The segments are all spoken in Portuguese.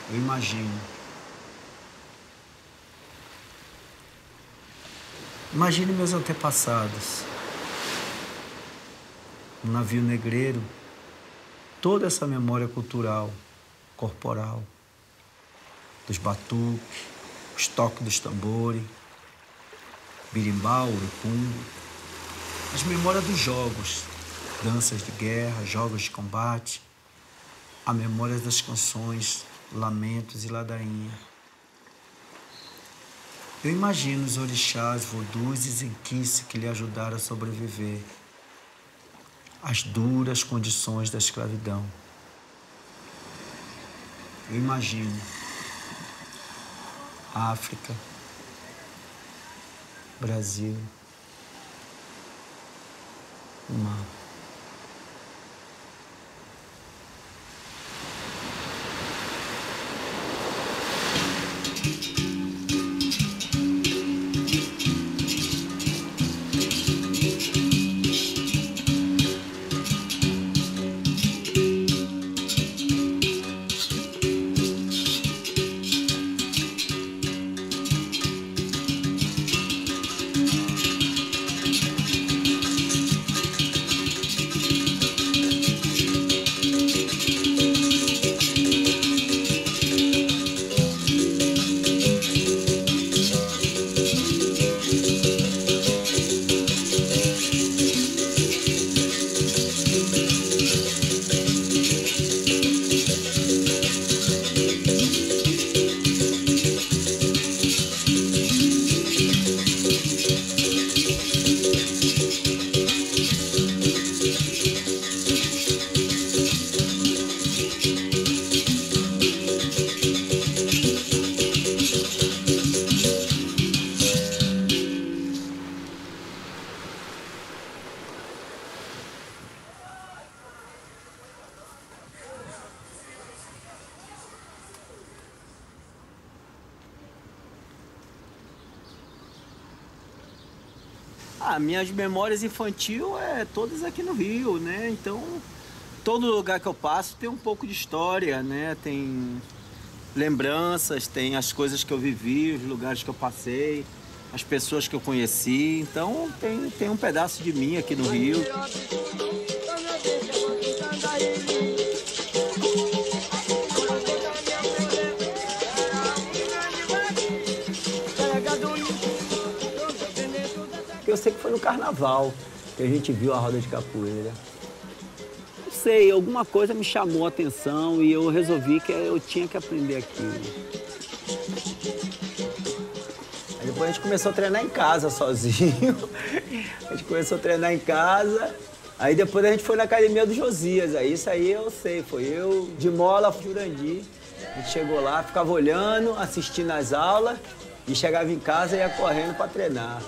Eu imagino. Imagine meus antepassados. Um navio negreiro, toda essa memória cultural, corporal, dos batuques, os toques dos tambores, birimbau, urucum, as memórias dos jogos, danças de guerra, jogos de combate, a memória das canções, lamentos e ladainha. Eu imagino os orixás, vodus e zenquice que lhe ajudaram a sobreviver às duras condições da escravidão. Eu imagino África, Brasil, o mar. Minhas memórias infantis todas aqui no Rio, né? Então, todo lugar que eu passo tem um pouco de história, né? Tem lembranças, tem as coisas que eu vivi, os lugares que eu passei, as pessoas que eu conheci. Então, tem um pedaço de mim aqui no Rio. Eu sei que foi no carnaval que a gente viu a roda de capoeira. Não sei, alguma coisa me chamou a atenção e eu resolvi que eu tinha que aprender aquilo. Aí depois a gente começou a treinar em casa sozinho. A gente começou a treinar em casa. Aí depois a gente foi na academia do Josias. Aí isso aí eu sei, foi eu, de Mola, Jurandir. A gente chegou lá, ficava olhando, assistindo as aulas e chegava em casa e ia correndo para treinar.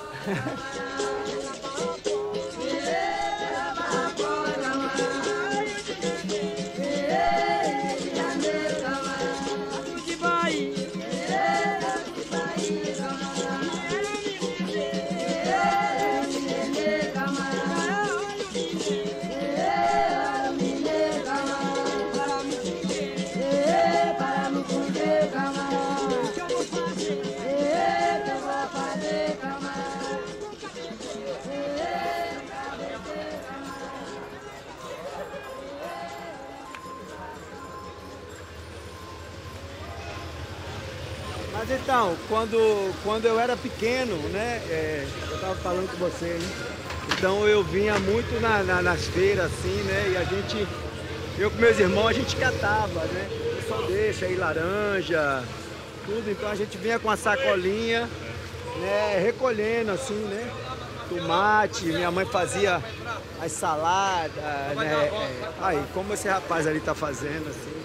Mas então, quando eu era pequeno, né, eu estava falando com você, né? Então eu vinha muito nas feiras assim, né, e eu com meus irmãos, a gente catava, né, o pessoal deixa aí laranja, tudo, então a gente vinha com a sacolinha, né, recolhendo assim, né, tomate, minha mãe fazia as saladas, né, aí, como esse rapaz ali tá fazendo, assim.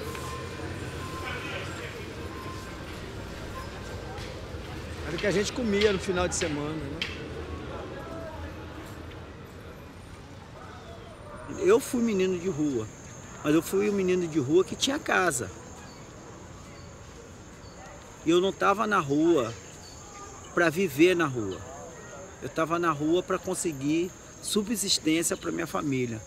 Era o que a gente comia no final de semana, né? Eu fui menino de rua, mas eu fui um menino de rua que tinha casa. E eu não estava na rua para viver na rua. Eu estava na rua para conseguir subsistência para minha família.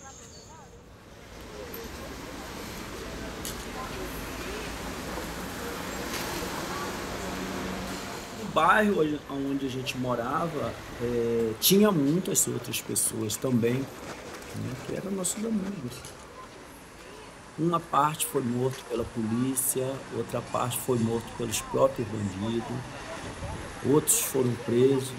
bairro onde a gente morava, tinha muitas outras pessoas também, né, que eram nossos amigos. Uma parte foi morto pela polícia, outra parte foi morto pelos próprios bandidos, outros foram presos.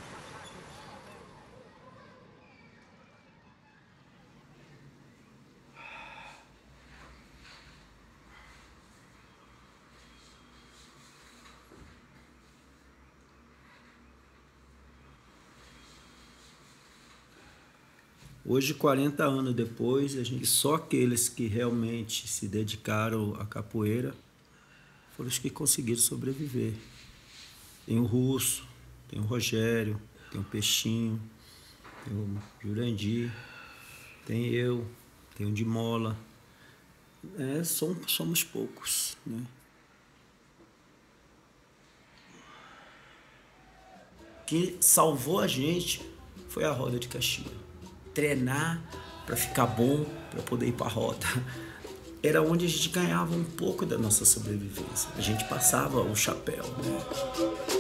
Hoje, 40 anos depois, só aqueles que realmente se dedicaram à capoeira foram os que conseguiram sobreviver. Tem o Russo, tem o Rogério, tem o Peixinho, tem o Jurandir, tem eu, tem o de Mola. Somos poucos, né? O que salvou a gente foi a roda de caixilha. Treinar para ficar bom, para poder ir para a roda. Era onde a gente ganhava um pouco da nossa sobrevivência. A gente passava o chapéu, né?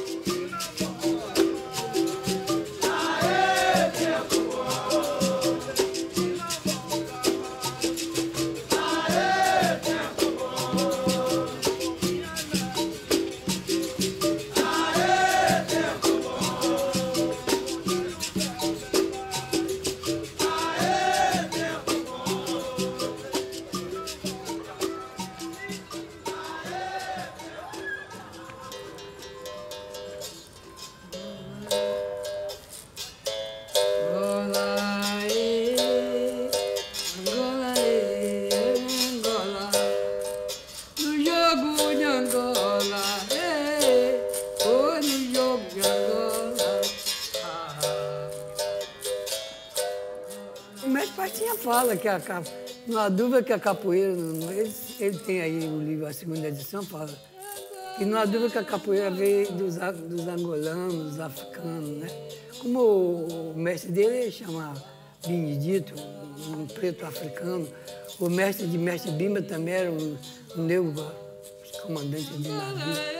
Fala que não há dúvida que a capoeira, ele tem aí o livro, a segunda edição, fala que não há dúvida que a capoeira veio dos angolanos, dos africanos, né? Como o mestre dele chama Benedito, um preto africano, o mestre de mestre Bimba também era um negro comandante de navio.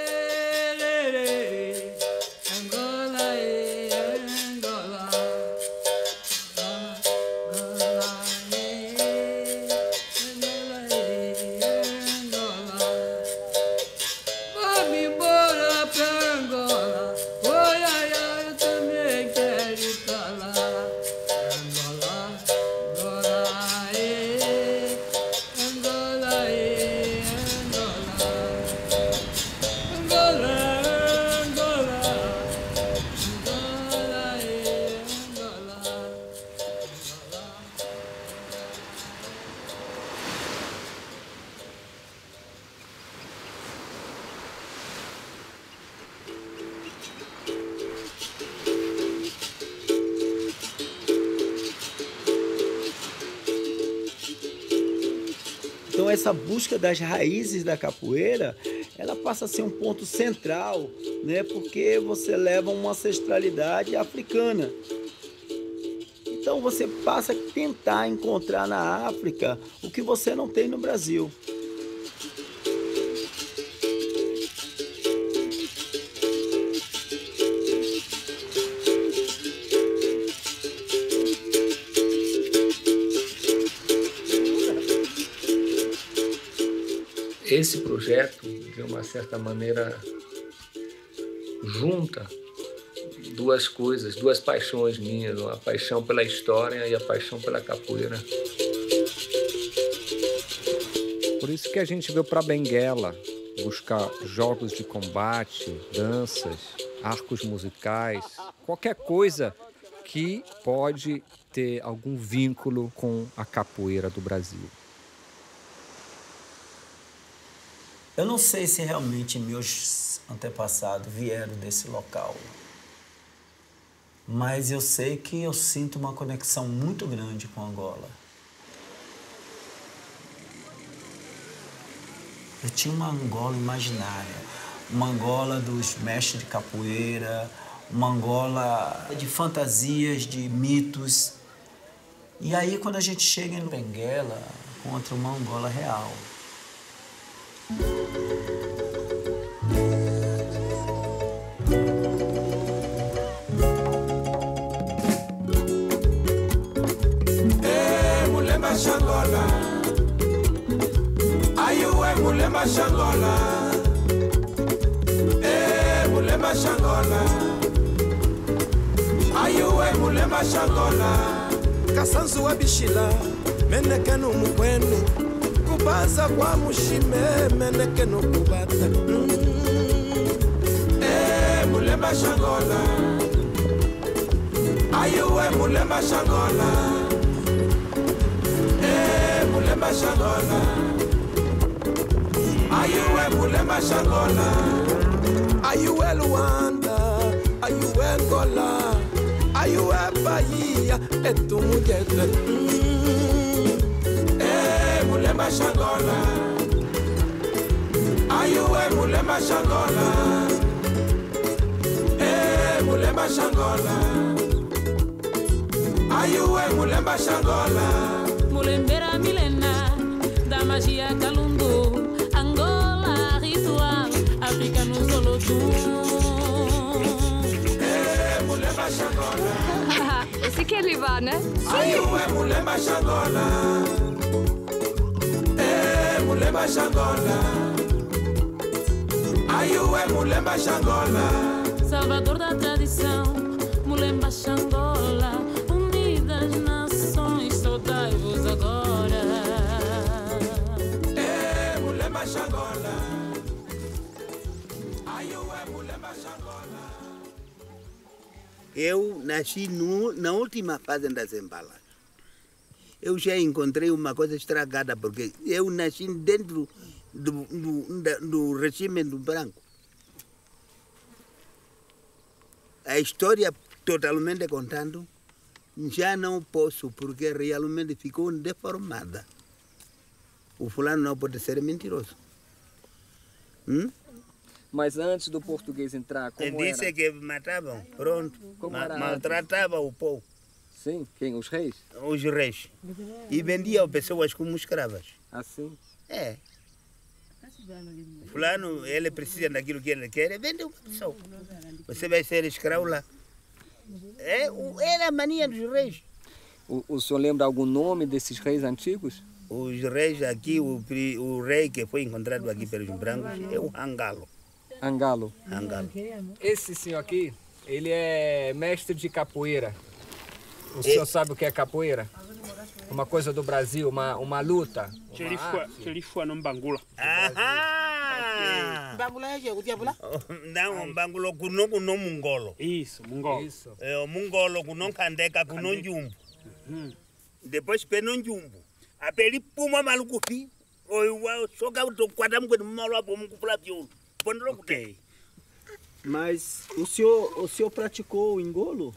Então essa busca das raízes da capoeira, ela passa a ser um ponto central, né? Porque você leva uma ancestralidade africana. Então você passa a tentar encontrar na África o que você não tem no Brasil. Esse projeto, de uma certa maneira, junta duas coisas, duas paixões minhas, a paixão pela história e a paixão pela capoeira. Por isso que a gente veio para Benguela buscar jogos de combate, danças, arcos musicais, qualquer coisa que pode ter algum vínculo com a capoeira do Brasil. Eu não sei se realmente meus antepassados vieram desse local, mas eu sei que eu sinto uma conexão muito grande com Angola. Eu tinha uma Angola imaginária, uma Angola dos mestres de capoeira, uma Angola de fantasias, de mitos. E aí, quando a gente chega em Benguela, encontra uma Angola real. Shangola. Ayuwe Mulema Shangola. Mulema Shangola. Ayuwe Mulema Shangola. Kasanzu wa bishila menekenu mukwenu kubaza kwa mushime menekenu kubata. Mulema Shangola. Ayuwe Mulema Shangola. Mulema Shangola. Ayuwe Mulema Shangola. Ayuwe Luanda. Ayuwe Angola. Ayuwe Bahia. Etumujete. Mulema Shangola. Ayuwe Mulema Shangola. Mulema Shangola. Ayuwe Mulema Shangola. Mulembera milena da magia Kalundu, Angola ritual, África no Solodum. Mulema Shangola. Esse que ele vai, né? Ayuwe Mulema Shangola. Mulema Shangola. Ayuwe Mulema Shangola. Salvador da tradição, Mulemba Shangola, unidas nações, saudai-vos agora. Mulemba Shangola. Ayuwe Mulemba Shangola. Eu nasci na última fase das embalagens. Eu já encontrei uma coisa estragada, porque eu nasci dentro do regime do branco. A história totalmente contando, já não posso, porque realmente ficou deformada. O fulano não pode ser mentiroso. Mas antes do português entrar, como Ele disse era? que matavam, pronto, maltratava o povo. Sim, quem? Os reis? Os reis. E vendiam pessoas como escravas. Assim? É. Fulano, ele precisa daquilo que ele quer, vende uma pessoa. Você vai ser escravo lá. Era a mania dos reis. O senhor lembra algum nome desses reis antigos? Os reis aqui, o rei que foi encontrado aqui pelos brancos é o Angalo. Angalo. Angalo. Esse senhor aqui, ele é mestre de capoeira. O senhor sabe o que é capoeira? Uma coisa do Brasil, uma luta. Chilifua no Bangula. Bangula é o diabo? Não, Bangula com o mungolo. Isso, mungolo. Isso. É o mungolo com o candeca com o jumbo. Depois pega o jumbo. A pele puma maluco fi. O só que eu quadram com o malo para o flávio. Ok. Mas o senhor praticou o engolo?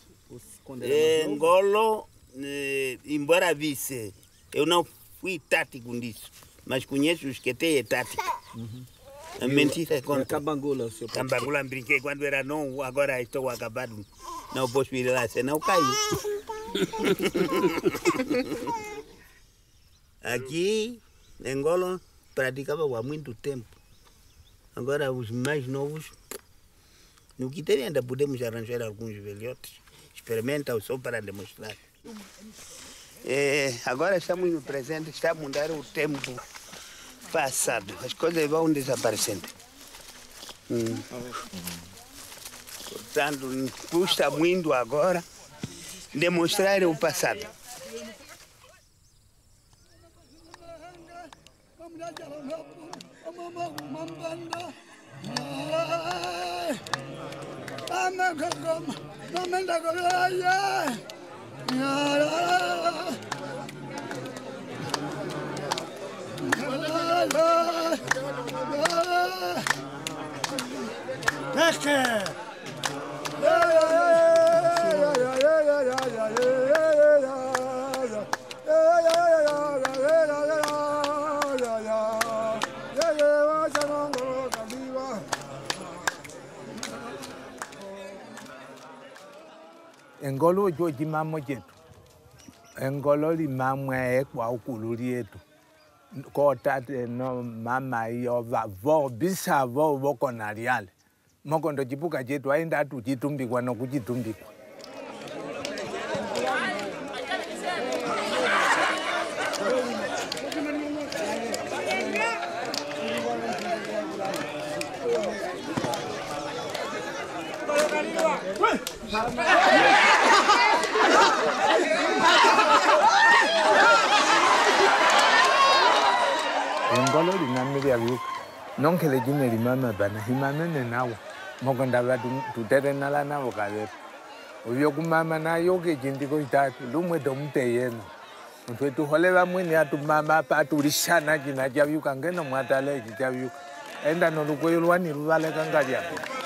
Engolo, embora visse, eu não fui tático nisso, mas conheço os que têm tática. A mentira é contra. Cabangula, o senhor praticou? Cabangula brinquei quando era novo, agora estou acabado. Não posso ir lá, senão caio. Aqui, em Angola, praticava há muito tempo. Agora, os mais novos, no que tem ainda podemos arranjar alguns velhotes. Experimenta só para demonstrar. Agora estamos no presente, está a mudar o tempo passado. As coisas vão desaparecendo. Portanto, custa muito agora demonstrar o passado. Engolo joji mamo jetu. Engolo li mamwe kwa ukuluri yetu. Ko tate no mama iyo vo bisa vo voko nariale. Moko ndo chipuka chetu aenda atu chitumbikwa no kuchitumbikwa. Engolo linamiri avyuka. Nonke lejine limama bana himamene nawo. Mokonda batu tutere nala nawo kale. Uyo kumama na yoke jindiko itatu lumwe domte yena. Mtwetu holela mwini atu mama patu lishana jina javyuka ngeno mwatale javyuka. Enda no lukoyo lwani lwale kangalia.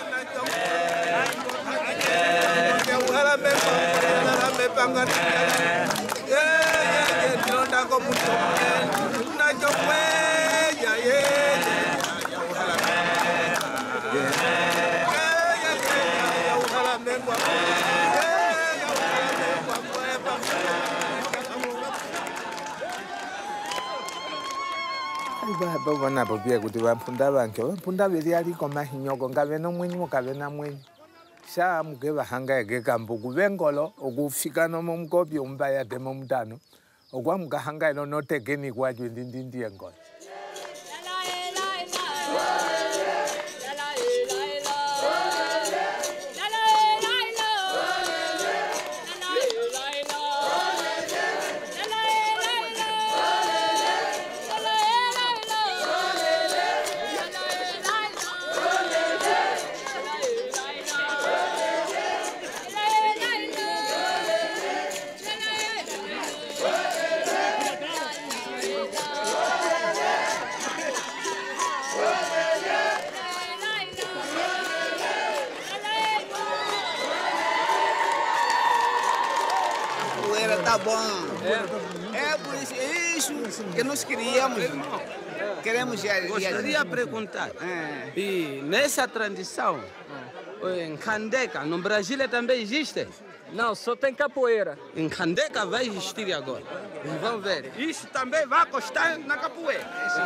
Baba wana bobia kuti vampunda vanke vampunda veri aliko mahinyoko ngave nomwenyu kave na mwenyu sha muge vahanga ege kambuku vengolo okufika nomo mkopi umbaya demo mutano okwa mugahanga ino notegeni kwajwe ndindi engolo Tá bom. É por isso que nós queríamos. Queremos Gostaria de perguntar. E nessa tradição, em Candeca, no Brasil também existe? Não, só tem capoeira. Em Candeca vai existir agora. Vamos ver. Isso também vai custar na capoeira.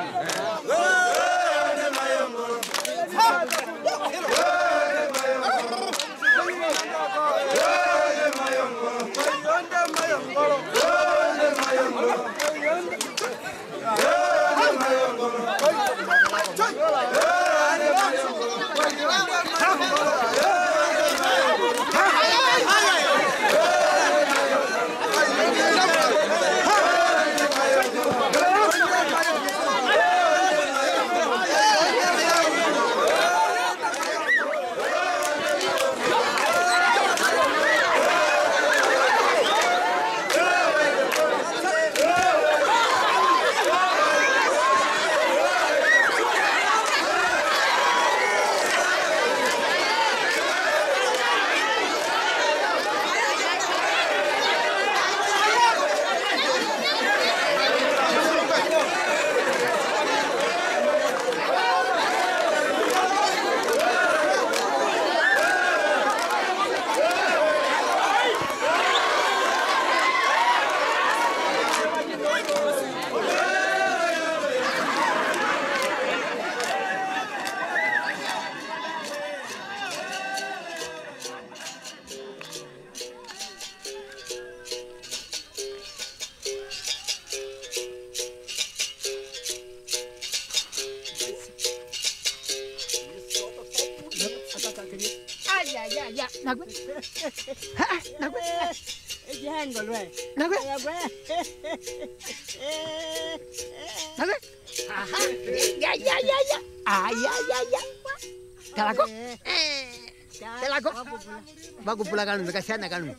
Va kupula kanu bekasiana kanu.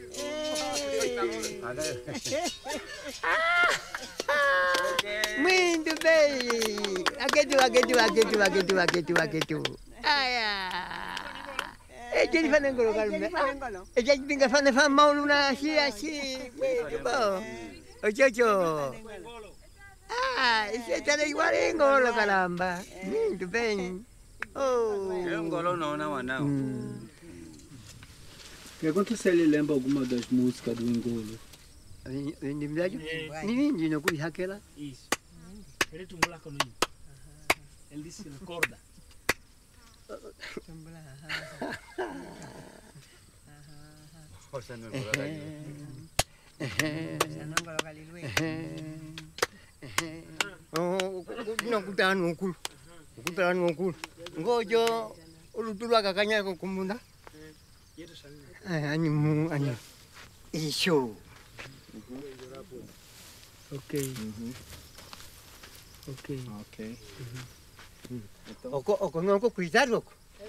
Muito bem. Aquetu. Jadi fana ngolo kanu. Jadi pinga fana mau luna assim. Muito bom. Ocho. Esse tá igual ngolo caramba. Muito bem. Oh. Ngolo não wanao. Pergunta se ele lembra alguma das músicas do Engolo. Ninguém não conhece aquela. Isso. Ele tumula com ele. Ele disse recorda. Ukutana ngokulu. Ngojo ulutulwa kakanya kumunda. Anyu. Isso. Ok. Ok. Ok. Oko não cuidado.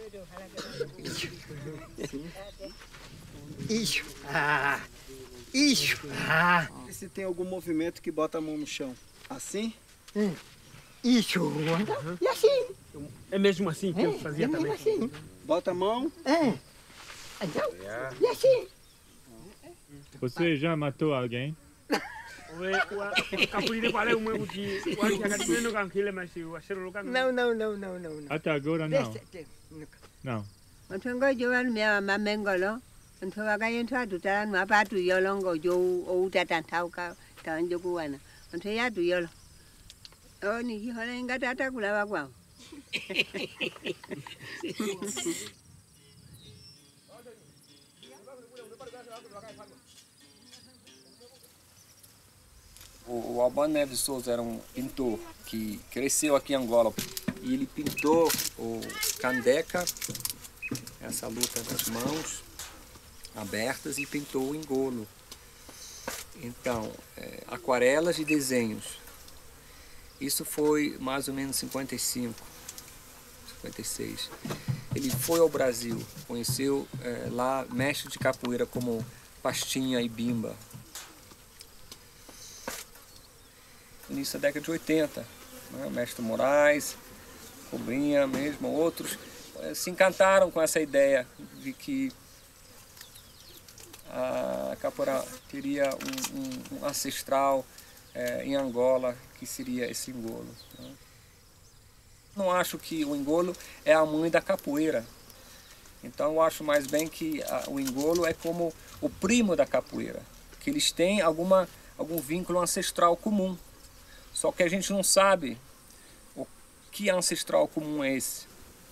Isso. Isso. E se tem algum movimento que bota a mão no chão? Assim? Isso. E assim? É mesmo assim que eu fazia também? Assim. Bota a mão. Então, e assim? Você já matou alguém? Não. Até agora não. Não. Ontongo joan me mengolo. Ontongo kayentu adutala no apatu yolongo jo o tatantauka tanjo kuwana. Onto ya du yolo. Oni hihola ingata kulaba kwao. O Albano Neves Souza era um pintor que cresceu aqui em Angola e ele pintou o candeca, essa luta das mãos abertas, e pintou o engolo. Então, aquarelas e desenhos. Isso foi mais ou menos 55, 56. Ele foi ao Brasil, conheceu lá mestres de capoeira como Pastinha e Bimba. Início da década de 80, né? Mestre Moraes, Cobrinha mesmo, outros se encantaram com essa ideia de que a capoeira teria um ancestral em Angola, que seria esse engolo. Né? Não acho que o engolo é a mãe da capoeira. Então eu acho mais bem que o engolo é como o primo da capoeira, que eles têm algum vínculo ancestral comum. Só que a gente não sabe o que ancestral comum é esse.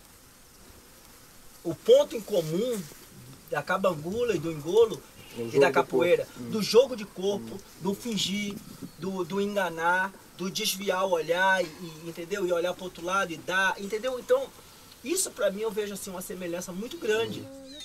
O ponto em comum da cabangula e do engolo e da capoeira, do jogo de corpo, do fingir, do enganar, do desviar o olhar, entendeu? E olhar para o outro lado e dar, entendeu? Então, isso para mim eu vejo assim uma semelhança muito grande.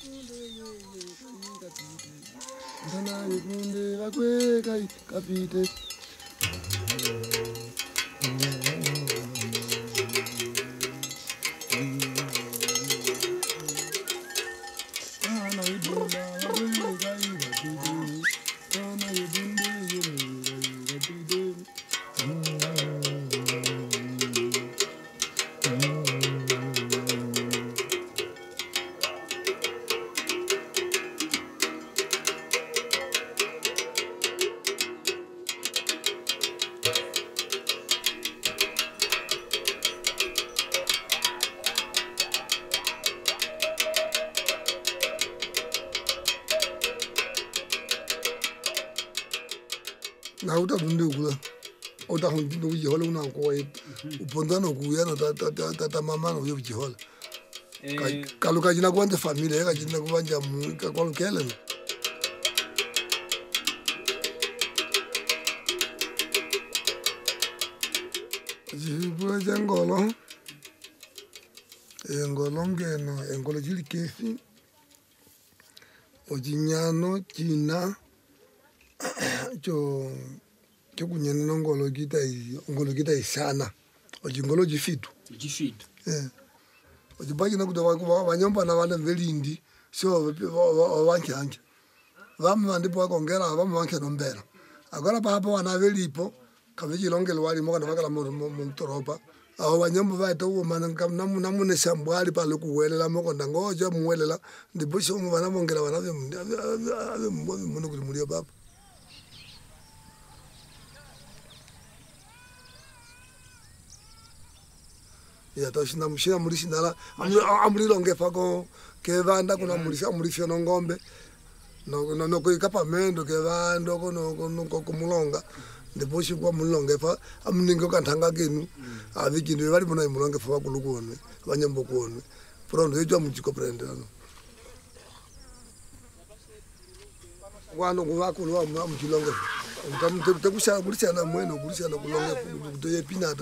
Na uta bunde gula, uta hundi no jihola una koi, upondano kuya na tata mama no yob jihola. Kalau kajina kuante familia, kajina kuanja mu kakol kelen. Jibu jangolo, engolonge no engolo jili kefi, ojinyano China. Cho kunyana ngolo kita isana ojingolo jifitu ojibaji na kudawa wanyomba na wale velindi so wanchanja vamwe vandipo wakongera vamwe wanke nombera agora papa wana velipo kaveji longelo wali moka na wakala mutoropa aho wanyomba vaita uwo namune shambwali pale kuwelela moko ndangoja muwelela ndipo sho mwana mongera wanave mwana kulimulia papa. Ya toshi na mshina mulisi nala amulilonge fako kevanda kuna mulisi no ngombe no ko ikapamendo kevando ko kumulonga ndipo shikwa mulonge fa amningo kantanga kenu avikindi bali bona mulonge fa kulukone banyambo kone pronto ejo mujiko prendano wano kuvakulwa mujilonge takusha kulishana mweno kulishana kulonge kutoye pinato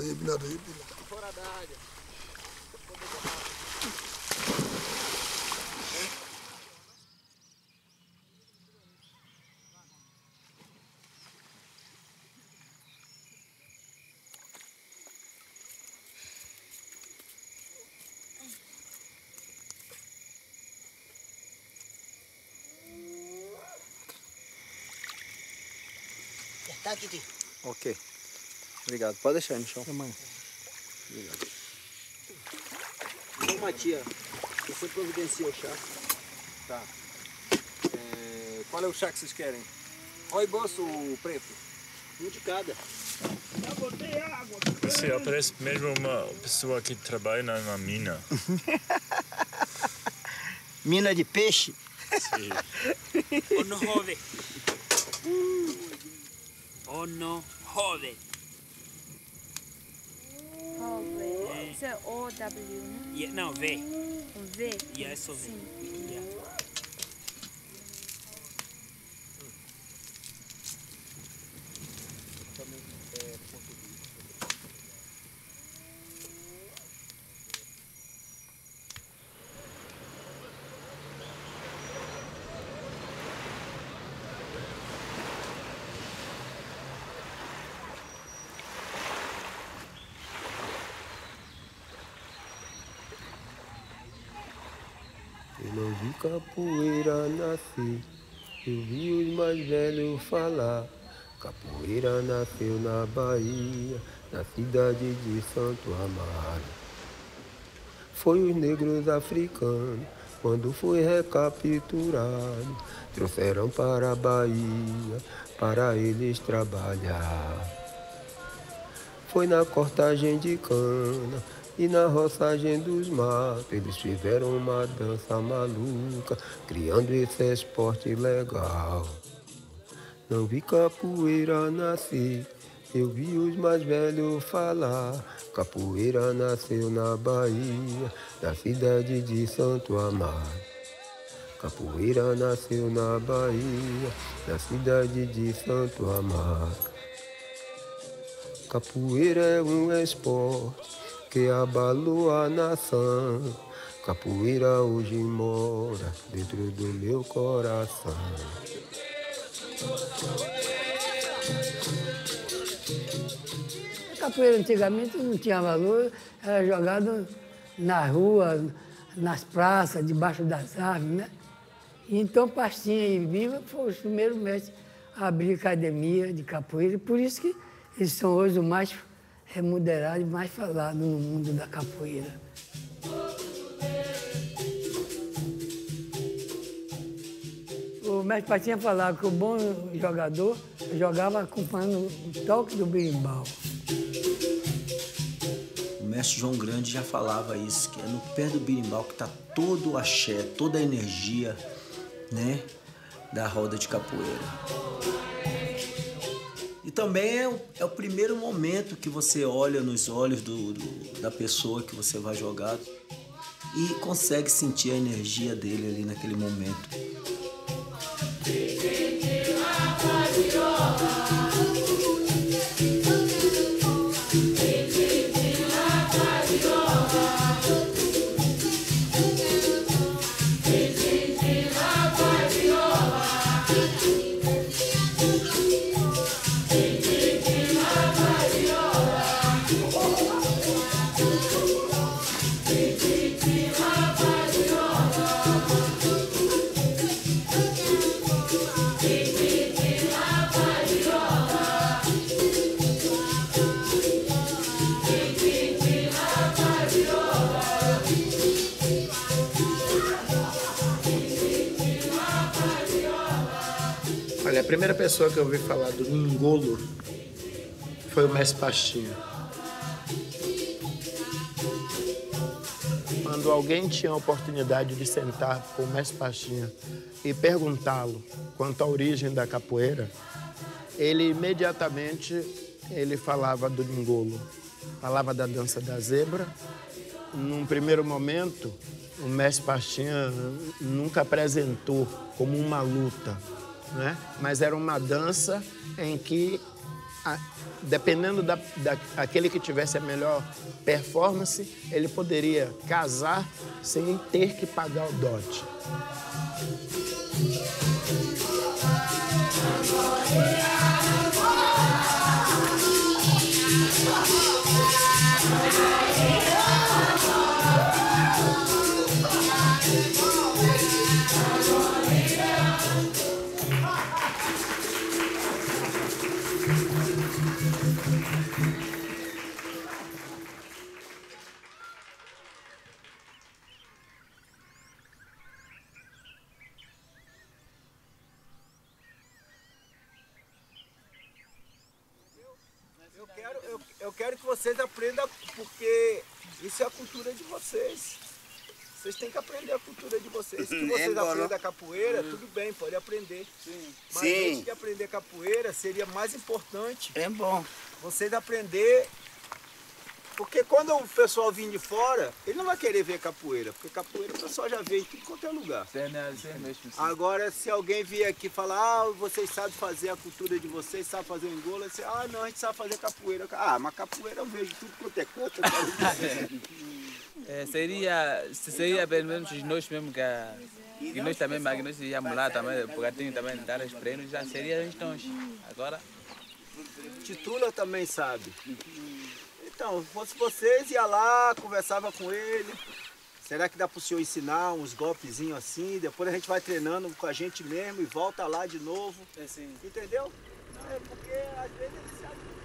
Tá aqui, Tio. Ok. Obrigado. Pode deixar aí no chão. Obrigado. Então, Matia, você providencia o chá. Tá. Qual é o chá que vocês querem? Rooibos ou preto? Um de cada. Você parece mesmo uma pessoa que trabalha na mina. Mina de peixe? Sim. O no jode. O no jode. Isso é O-W, né? Yeah, não, V. Um V? Yeah, é só V. Yeah. Eu não vi capoeira nascer, eu vi os mais velhos falar. Capoeira nasceu na Bahia, na cidade de Santo Amaro. Foi os negros africanos, quando foi recapturado, trouxeram para a Bahia, para eles trabalhar. Foi na cortagem de cana e na roçagem dos matos, eles fizeram uma dança maluca, criando esse esporte legal. Não vi capoeira nascer, eu vi os mais velhos falar. Capoeira nasceu na Bahia, na cidade de Santo Amaro. Capoeira nasceu na Bahia, na cidade de Santo Amaro. Capoeira é um esporte que abalou a nação. Capoeira hoje mora dentro do meu coração. A capoeira antigamente não tinha valor, era jogado na rua, nas praças, debaixo das árvores, né? Então Pastinha e Viva foram os primeiros mestres a abrir academia de capoeira, por isso que eles são hoje os mais remunerados e mais falados no mundo da capoeira. O mestre Pastinha falava que o bom jogador jogava acompanhando o toque do berimbau. O mestre João Grande já falava isso, que é no pé do berimbau que está todo o axé, toda a energia, né, da roda de capoeira. E também é o primeiro momento que você olha nos olhos da pessoa que você vai jogar e consegue sentir a energia dele ali naquele momento. Olha, a primeira pessoa que eu ouvi falar do Ngolo foi o mestre Pastinha. Quando alguém tinha a oportunidade de sentar com o mestre Pastinha e perguntá-lo quanto à origem da capoeira, ele imediatamente falava do Ngolo, falava da dança da zebra. Num primeiro momento, o mestre Pastinha nunca apresentou como uma luta, né? Mas era uma dança em que, dependendo daquele que tivesse a melhor performance, ele poderia casar sem ter que pagar o dote. quero que vocês aprendam, porque isso é a cultura de vocês. Vocês têm que aprender a cultura de vocês. Se vocês aprendem a capoeira, tudo bem, pode aprender. Mas antes de aprender capoeira, seria mais importante vocês aprender. Porque quando o pessoal vir de fora, ele não vai querer ver capoeira, porque capoeira o pessoal já vê em tudo quanto é lugar. Agora, se alguém vier aqui e falar, vocês sabem fazer a cultura de vocês, sabem fazer o engola, você, não, a gente sabe fazer capoeira. Mas capoeira eu vejo tudo quanto é canto. Seria pelo menos nós mesmo que nós também, mas nós íamos lá também, porque tem também dar os prêmios, já seria então. Agora. Titula também sabe. Então, fosse vocês, ia lá, conversava com ele. Será que dá para o senhor ensinar uns golpezinhos assim? Depois a gente vai treinando com a gente mesmo e volta lá de novo. Entendeu? Porque às vezes ele se ajuda.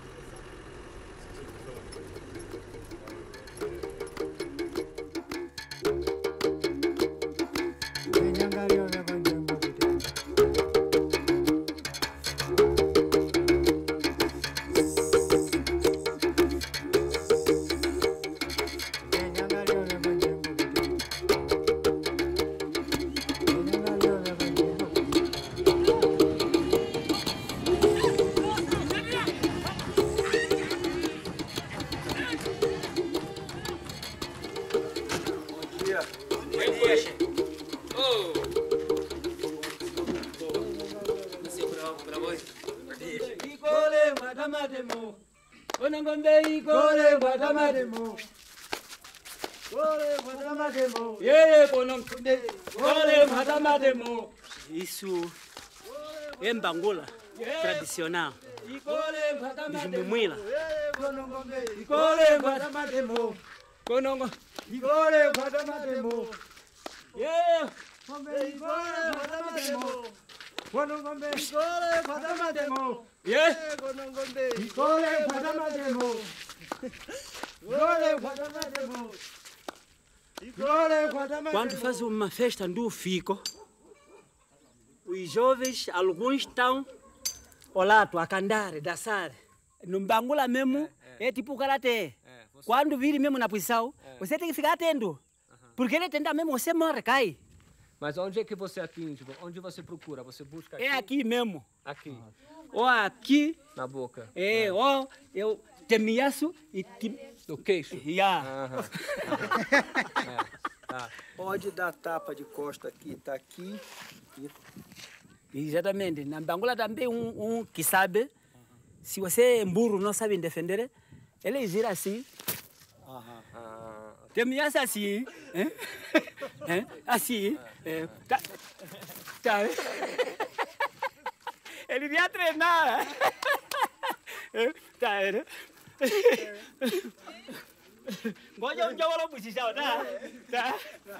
Isso é mbangola tradicional. Bismumuila. Quando faz uma festa do fico, os jovens, alguns estão olato, a cantar, dançar. No Mbangula mesmo, é tipo karatê. Quando vir mesmo na posição, você tem que ficar atento. Porque ele tenta mesmo, você morre, cai. Mas onde é que você atinge? Onde você procura? Você busca aqui? É aqui mesmo. Aqui. Ou aqui. Na boca. Ou eu te ameaço e te... O queixo? Pode dar tapa de costa aqui, tá aqui. Exatamente. Na Mbangula também um que sabe, se você é burro, não sabe defender, ele gira assim. Te ameaça assim. Assim. Tá. Ele ia treinar. Tá. Goja un jawalo posição, tá? Tá.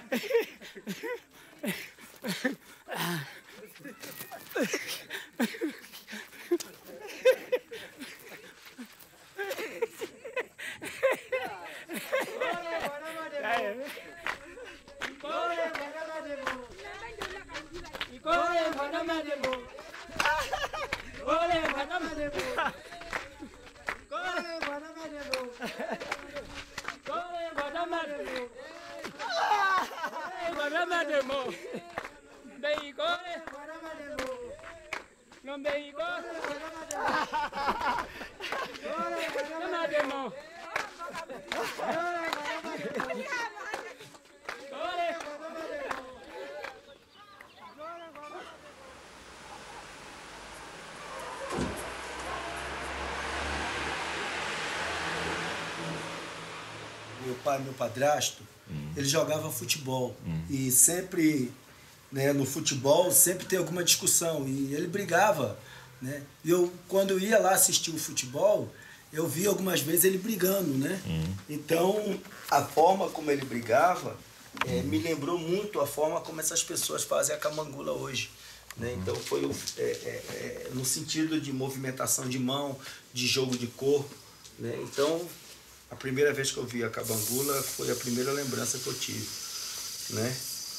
Meu pai, meu padrasto, ele jogava futebol. E sempre, né, no futebol, sempre tem alguma discussão. E ele brigava, né? E quando eu ia lá assistir o futebol, eu vi algumas vezes ele brigando, né? Então, a forma como ele brigava me lembrou muito a forma como essas pessoas fazem a camangula hoje. Né? Então, foi no sentido de movimentação de mão, de jogo de corpo. Né? Então, a primeira vez que eu vi a cabangula foi a primeira lembrança que eu tive, né?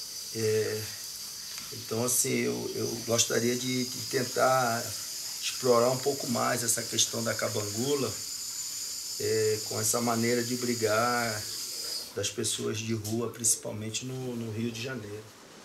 Então, assim, eu gostaria de tentar explorar um pouco mais essa questão da cabangula com essa maneira de brigar das pessoas de rua, principalmente no Rio de Janeiro.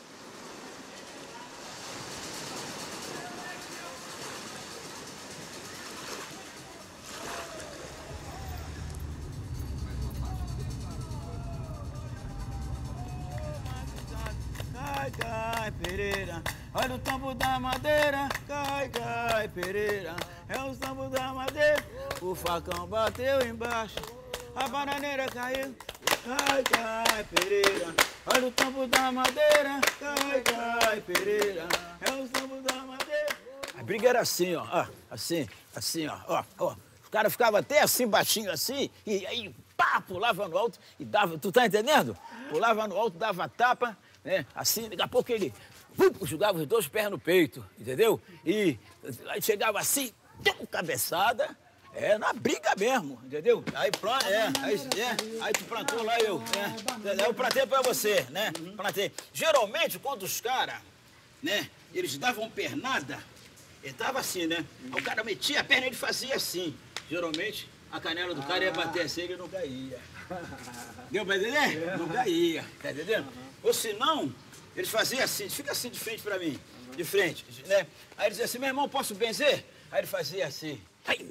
Cai, Pereira, olha o tambo da madeira. Cai, Pereira, é o tambo da madeira. O facão bateu embaixo, a bananeira caiu. Cai, Pereira, olha o tambo da madeira. Cai, Pereira, é o tambo da madeira. A briga era assim, ó, assim, ó. Os caras ficavam até assim, baixinho assim, e aí, pá, pulava no alto e dava, tu tá entendendo? Pulava no alto, dava tapa, né, assim, daqui a pouco ele jogava os dois pés no peito, entendeu? E aí chegava assim, cabeçada, na briga mesmo, entendeu? Aí pronto, aí tu plantou lá, eu plantei pra você, né? Plantei. Geralmente, quando os caras, né, eles davam pernada, ele tava assim, né? Aí o cara metia a perna e ele fazia assim. Geralmente, a canela do cara ia bater assim e ele não caía. Deu pra entender? Não caía, tá entendendo? Ou senão, eles faziam assim, fica assim de frente pra mim, de frente, né? Aí ele dizia assim, meu irmão, posso benzer? Aí ele fazia assim. Aí,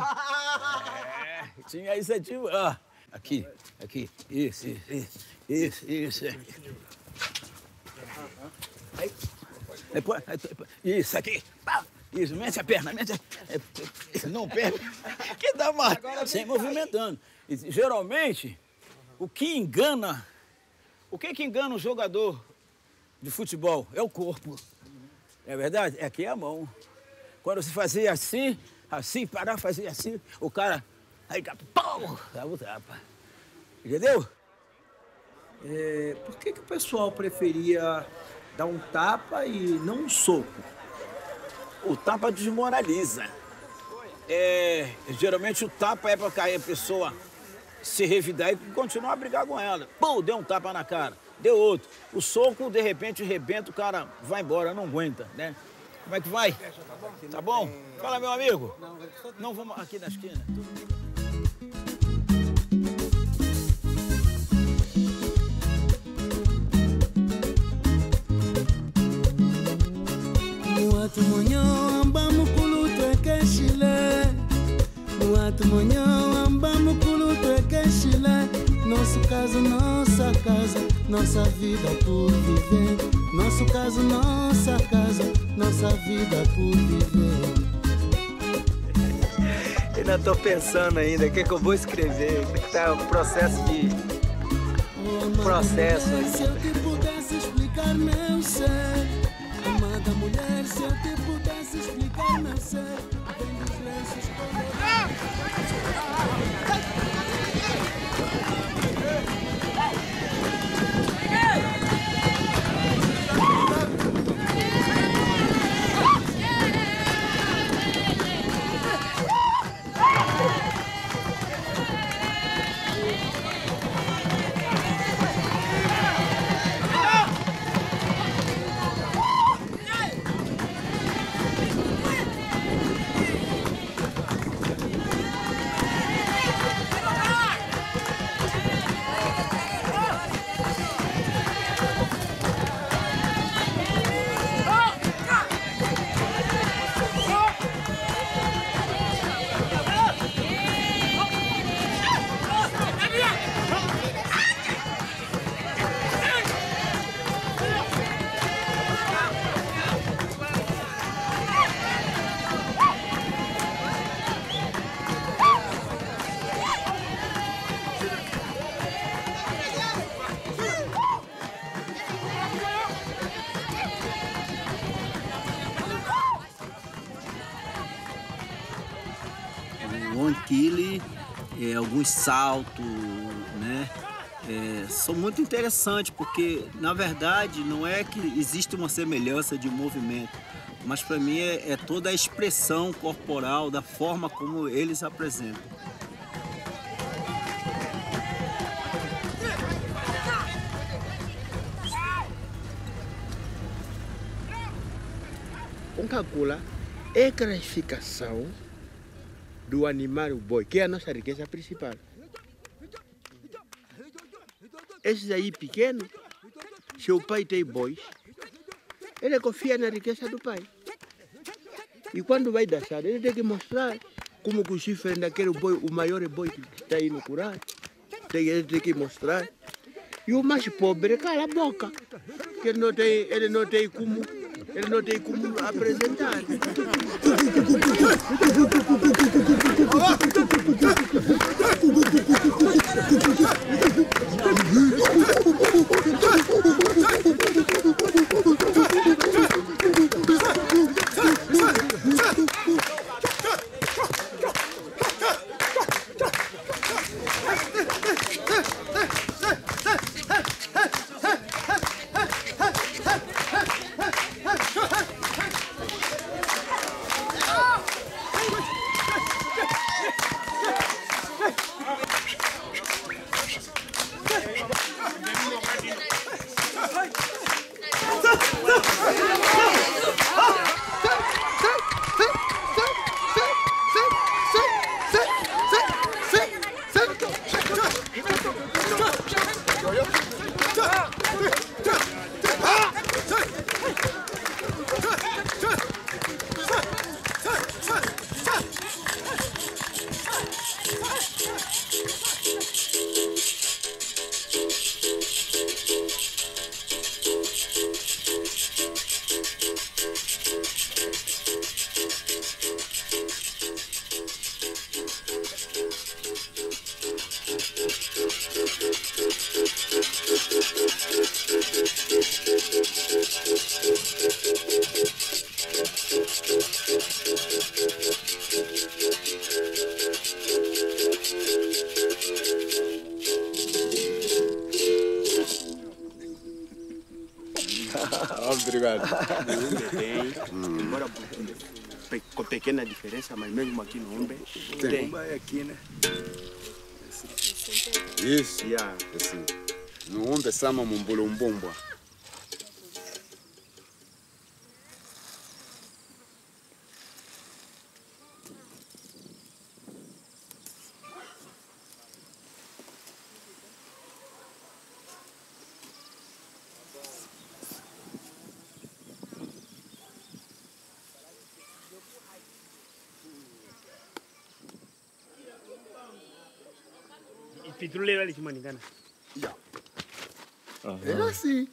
tinha isso aqui, ó. Aqui, isso. Aí, isso aqui, isso, mete a perna, não perde, que dá mais, sem movimentando. E, geralmente, o que engana o jogador de futebol? É o corpo. É verdade? Aqui é a mão. Quando se fazia assim, parar, fazia assim, o cara, aí, pau, dava o tapa. Entendeu? Por que o pessoal preferia dar um tapa e não um soco? O tapa desmoraliza. Geralmente o tapa é para cair a pessoa se revidar e continuar a brigar com ela. Pô, deu um tapa na cara, deu outro. O soco, de repente, rebenta, o cara vai embora, não aguenta, né? Como é que vai? Tá bom? Fala, meu amigo. Não, vamos aqui na esquina. Muatu monyo amba mukulu tweke shile. Muatu monyo amba mukulu tweke shile. Nosso caso, nossa casa, nossa vida por viver. Nosso caso, nossa casa, nossa vida por viver. Ainda tô pensando ainda, o que eu vou escrever? Como é que tá o processo de... processo aí. Se eu te pudesse explicar meu ser, amada mulher, se eu te pudesse explicar meu ser, vem dos lenços Onquile, alguns saltos, né? São muito interessantes, porque, na verdade, não é que existe uma semelhança de movimento, mas para mim é toda a expressão corporal, da forma como eles apresentam. Concagula é gratificação do animar o boi, que é a nossa riqueza principal. Esses aí pequenos, se o pai tem bois, ele confia na riqueza do pai. E quando vai dançar, ele tem que mostrar como que o chifre daquele boi, o maior boi que está aí no curral, ele tem que mostrar. E o mais pobre, cala a boca, que ele não tem como apresentar. Obrigado. Embora com pequena diferença, mas mesmo aqui no Umbe tem. É aqui, né? Isso. Assim. No Umbe sama mumbulumbumba. Pitruleiro ali de Maningana. É assim.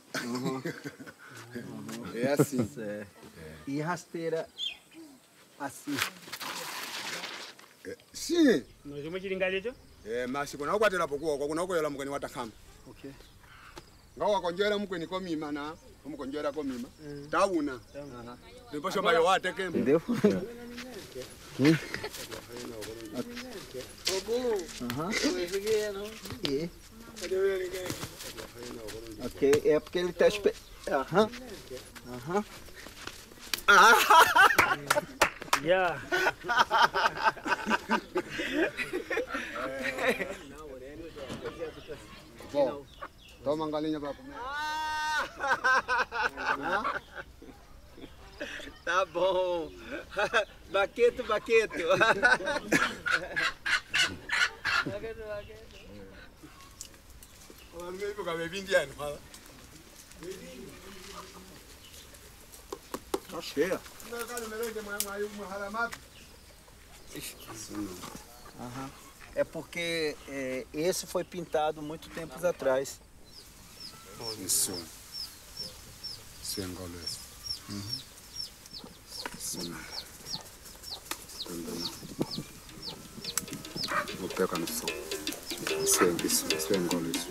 É assim. E rasteira assim. Sim. Nós vamos tirar ali, mas se kuna kwatela pokuwa kuna koyela mukeni watakhamba. Okay. Ngawa konjera mukeni komima na umukonjera komima. Tauna. Depois chama eu até que. Entendeu? Ok, é porque ele está esperando. Yeah. Bom, toma uma galinha para comer. Tá bom. Baqueto. Tá cheia. É porque esse foi pintado muito tempos atrás. Isso é angolês. Vou pegar no sol. Isso é angolês.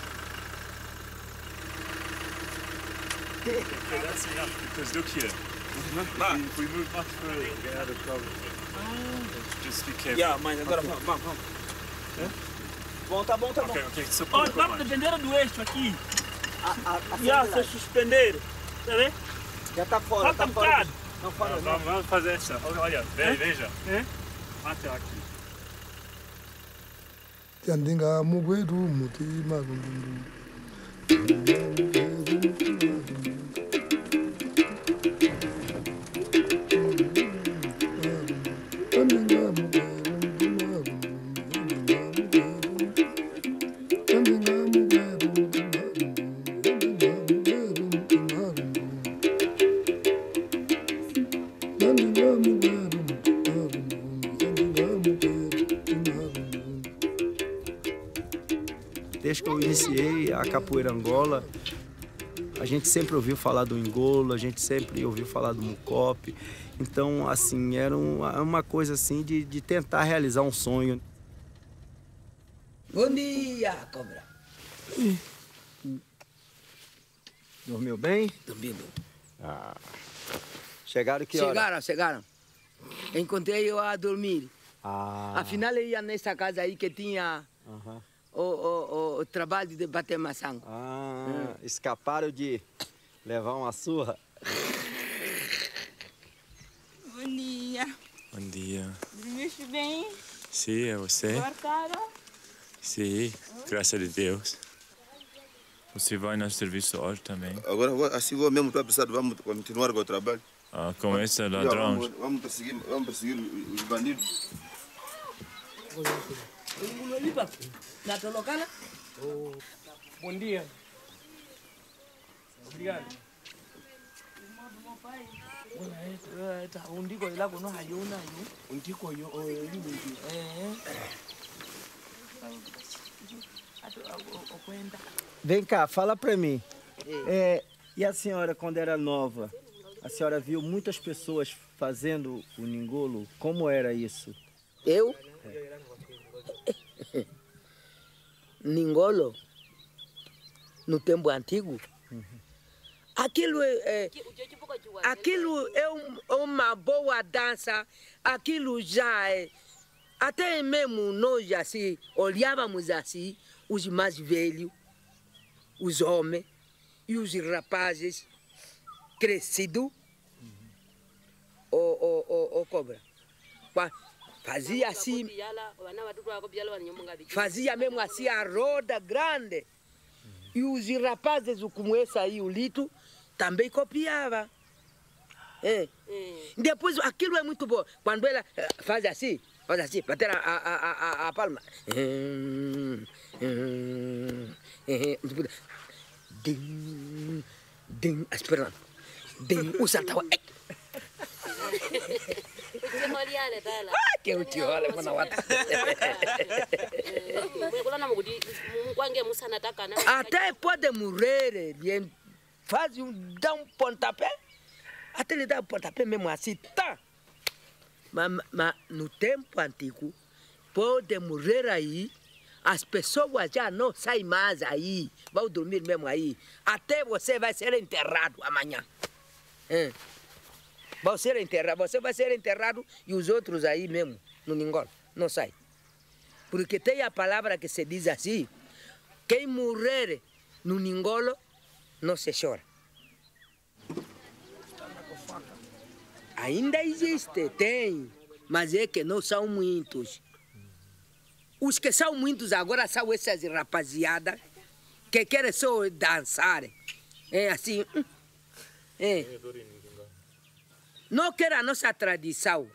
Because look here. If we move much further, we'll get out of trouble. Just be careful. Yeah, mas agora vamos. Bom, tá bom. Ok, so Olha, vamos depender do eixo aqui. Já se suspenderam. Tá vendo? Já tá fora, Falta um bocado. Não fora, não. Vamos fazer essa. Olha, veja. Até aqui. Yandinga mugwedu muti magundundu. Desde que eu iniciei a capoeira Angola, a gente sempre ouviu falar do engolo, a gente sempre ouviu falar do mucope. Então, assim, era uma coisa assim de tentar realizar um sonho. Bom dia, cobra. Dormiu bem? Dormi bem. Chegaram que hora? Chegaram. Encontrei eu a dormir. Ah. Afinal, eu ia nessa casa aí que tinha o trabalho de bater maçã. Escaparam de levar uma surra? Bom dia. Bom dia. Dormiste bem? Sim, é você? Marcaram? Sim, graças a Deus. Você vai no serviço hoje também? Agora, assim vou mesmo, estou precisando, vamos continuar com o trabalho. Com esse ladrão? Vamos perseguir os bandidos. Bom dia. Obrigado. Vem cá, fala pra mim. E a senhora, quando era nova, a senhora viu muitas pessoas fazendo o ningolo? Como era isso? Eu? Ningolo, no tempo antigo, aquilo é uma boa dança, aquilo já é. Até mesmo nós assim, olhávamos assim, os mais velhos, os homens e os rapazes crescidos, o cobra. Fazia assim, fazia mesmo assim a roda grande. E os rapazes, como esse aí, o Lito, também copiava. Depois, aquilo é muito bom. Quando ela faz assim, bater a palma. Esperando. O Santa. Que eu te olho, mano. Até pode morrer, ele faz dá um pontapé, até ele dá um pontapé mesmo assim, tá? Mas no tempo antigo, pode morrer aí, as pessoas já não saem mais aí, vão dormir mesmo aí, até você vai ser enterrado amanhã. Você vai ser enterrado e os outros aí mesmo, no Ningolo, não sai. Porque tem a palavra que se diz assim, quem morrer no Ningolo, não se chora. Ainda existe, tem, mas é que não são muitos. Os que são muitos agora são essas rapaziadas que querem só dançar. É assim. Não quer a nossa tradição.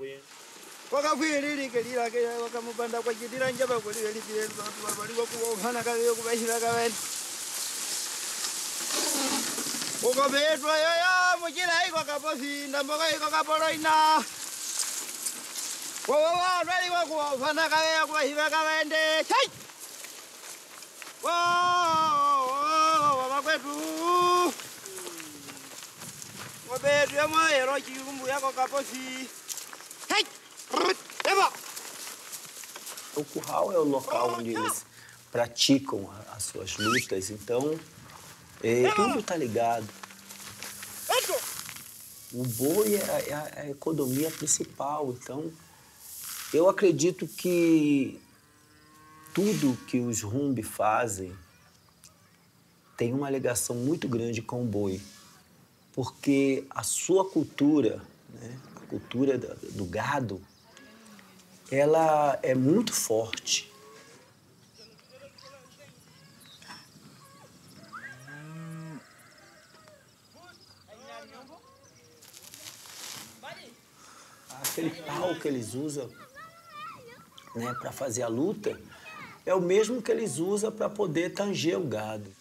O curral é o local onde eles praticam as suas lutas, então tudo está ligado. O boi é a economia principal. Então, eu acredito que tudo que os Humbe fazem tem uma ligação muito grande com o boi, porque a sua cultura, né, a cultura do gado, ela é muito forte. Aquele pau que eles usam, né, para fazer a luta é o mesmo que eles usam para poder tanger o gado.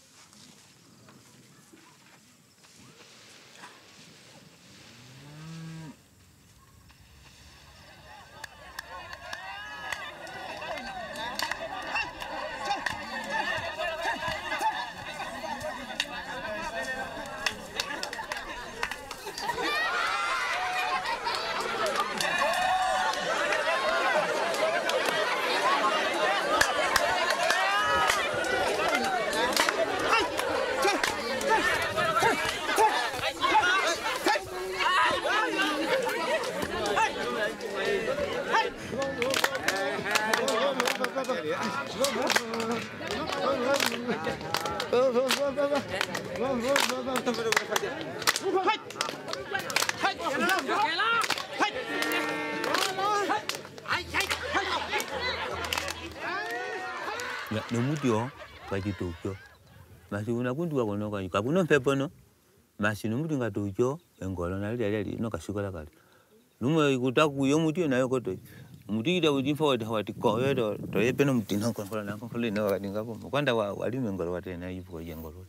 Nomudio kaji Tokyo masi una kundu kono kaji kabuno pepo no masi nomudio nga Tokyo engolo na lele no kashikola kali numo ikutaku yo mudio na yo koto mudio da wudi forward hawati ko yo to yepe no mutina ko kola na ko le no kadi ngabo kwanda wali mengolo wate na yipo yengolo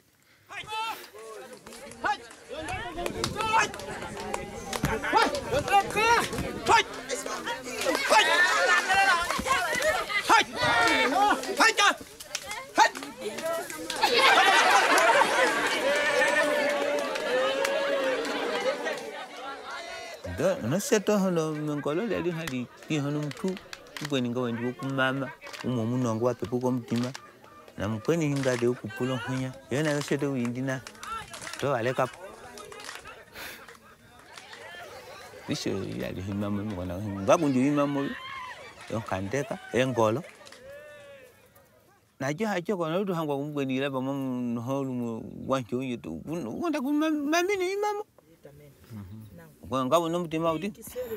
no seto hono mengolo leli hali ki hono mtu kweni ngawe ndi kumama umo munongo wape puko mtima na mkweni hingade ukupulo hunya yona yo seto windina to aleka bisho yali himamo mwana ngabu ndi himamo yo kandeka engolo najo hajo kono du hangwa mkweni laba mom holu wancho yetu wonda kumami ni himamo ngabo nomutima uti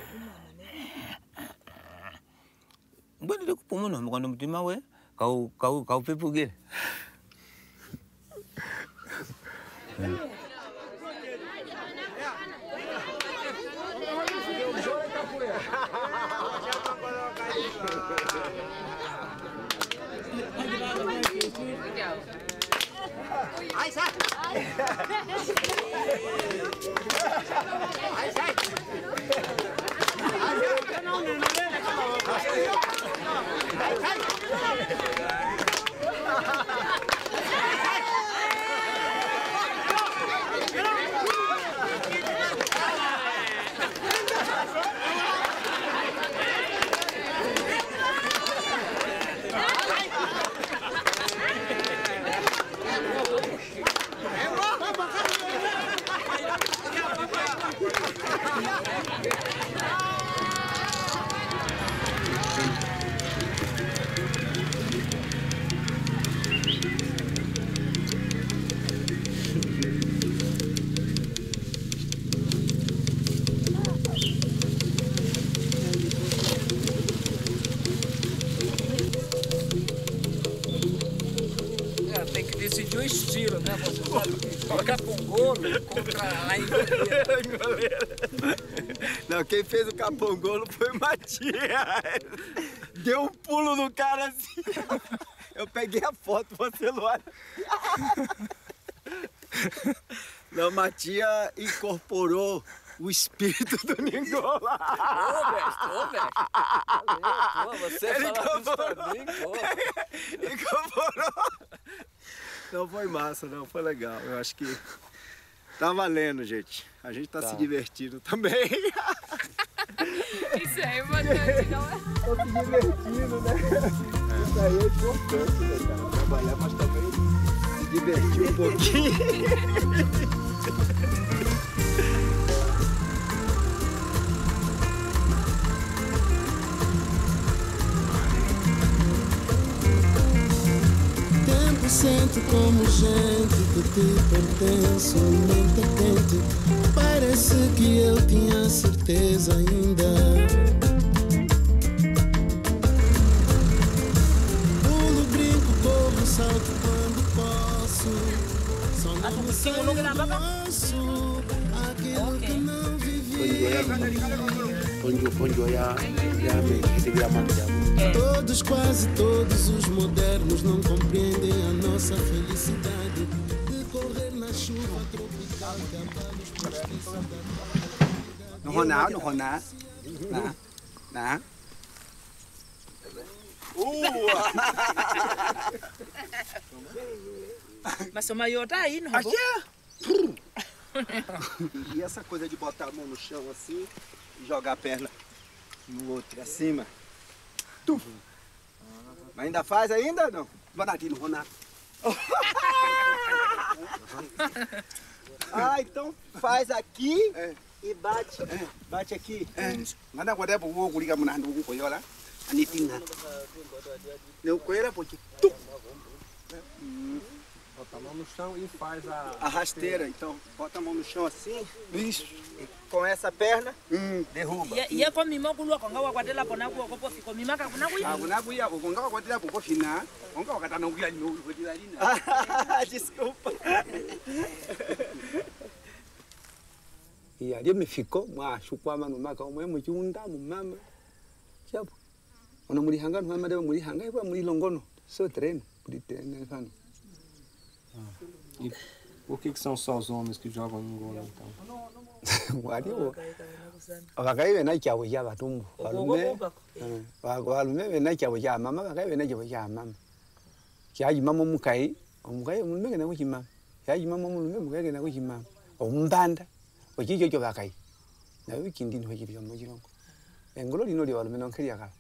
ngone de kupumuno ngono mutima we kau pepugile Tem que decidir o estilo, né? Capongolo contra a engoleira. Não, quem fez o capongolo foi o Matias. Deu um pulo no cara assim. Eu peguei a foto pro celular. Não, Matias incorporou o espírito do Ningola. Ô, mestre. Você falou isso pra mim, pô. Incorporou. Não foi massa, não. Foi legal. Eu acho que tá valendo, gente. A gente tá se divertindo também. Isso é importante, não é? Tô se divertindo, né? Isso aí é importante, né, cara? Trabalhar, mas também se divertir um pouquinho. sente como gente que te pertence. Mente quente, parece que eu tinha certeza ainda. Pulo, brinco, corro, salto quando posso. Só não me sei do osso aquilo que não vivi. Todos, quase todos os modernos não compreendem a nossa felicidade de correr na chuva tropical que abala os postiços da... No Ronaldo, Não. Mas o maior tá aí, não é? E essa coisa de botar a mão no chão assim e jogar a perna no outro, acima. Mas ainda faz ainda ou não? Bonadinho, Ronaldo. Ah, então faz aqui e bate. Bate aqui. Nada guarda por o guri kamu nandu ko yola. Anitinga. Não coera porque Bota a mão no chão e faz a rasteira. Então, bota a mão no chão assim. Isso. Com essa perna, derruba. E é como mimão com lua com água guardela por água com pofi com mimão com água. Ah, com água ia com água guardela por pofi na. Com água kata não guia no guardela. Desculpa. E ali me ficou, mas chukwa manu maka o mesmo junta mama. Sabe? Ona muri hanga no mama deve muri hanga igual muri longono. Só treino, por treino fano. E por que são só os homens que jogam em Angola, então? Wario. Abakai vena kiawo ya batumbu. Walume. Walume vena kiawo ya mama, abakai vena kiawo ya mama. Kiaji mama mukai, mukai mume kana ko chimama. Kiaji mama mume mukai kana ko chimama. Ombanda. Ojijo jo bakai. Na wikindi no hiji byomo jirongo. Engolo lino li walume non queria cá.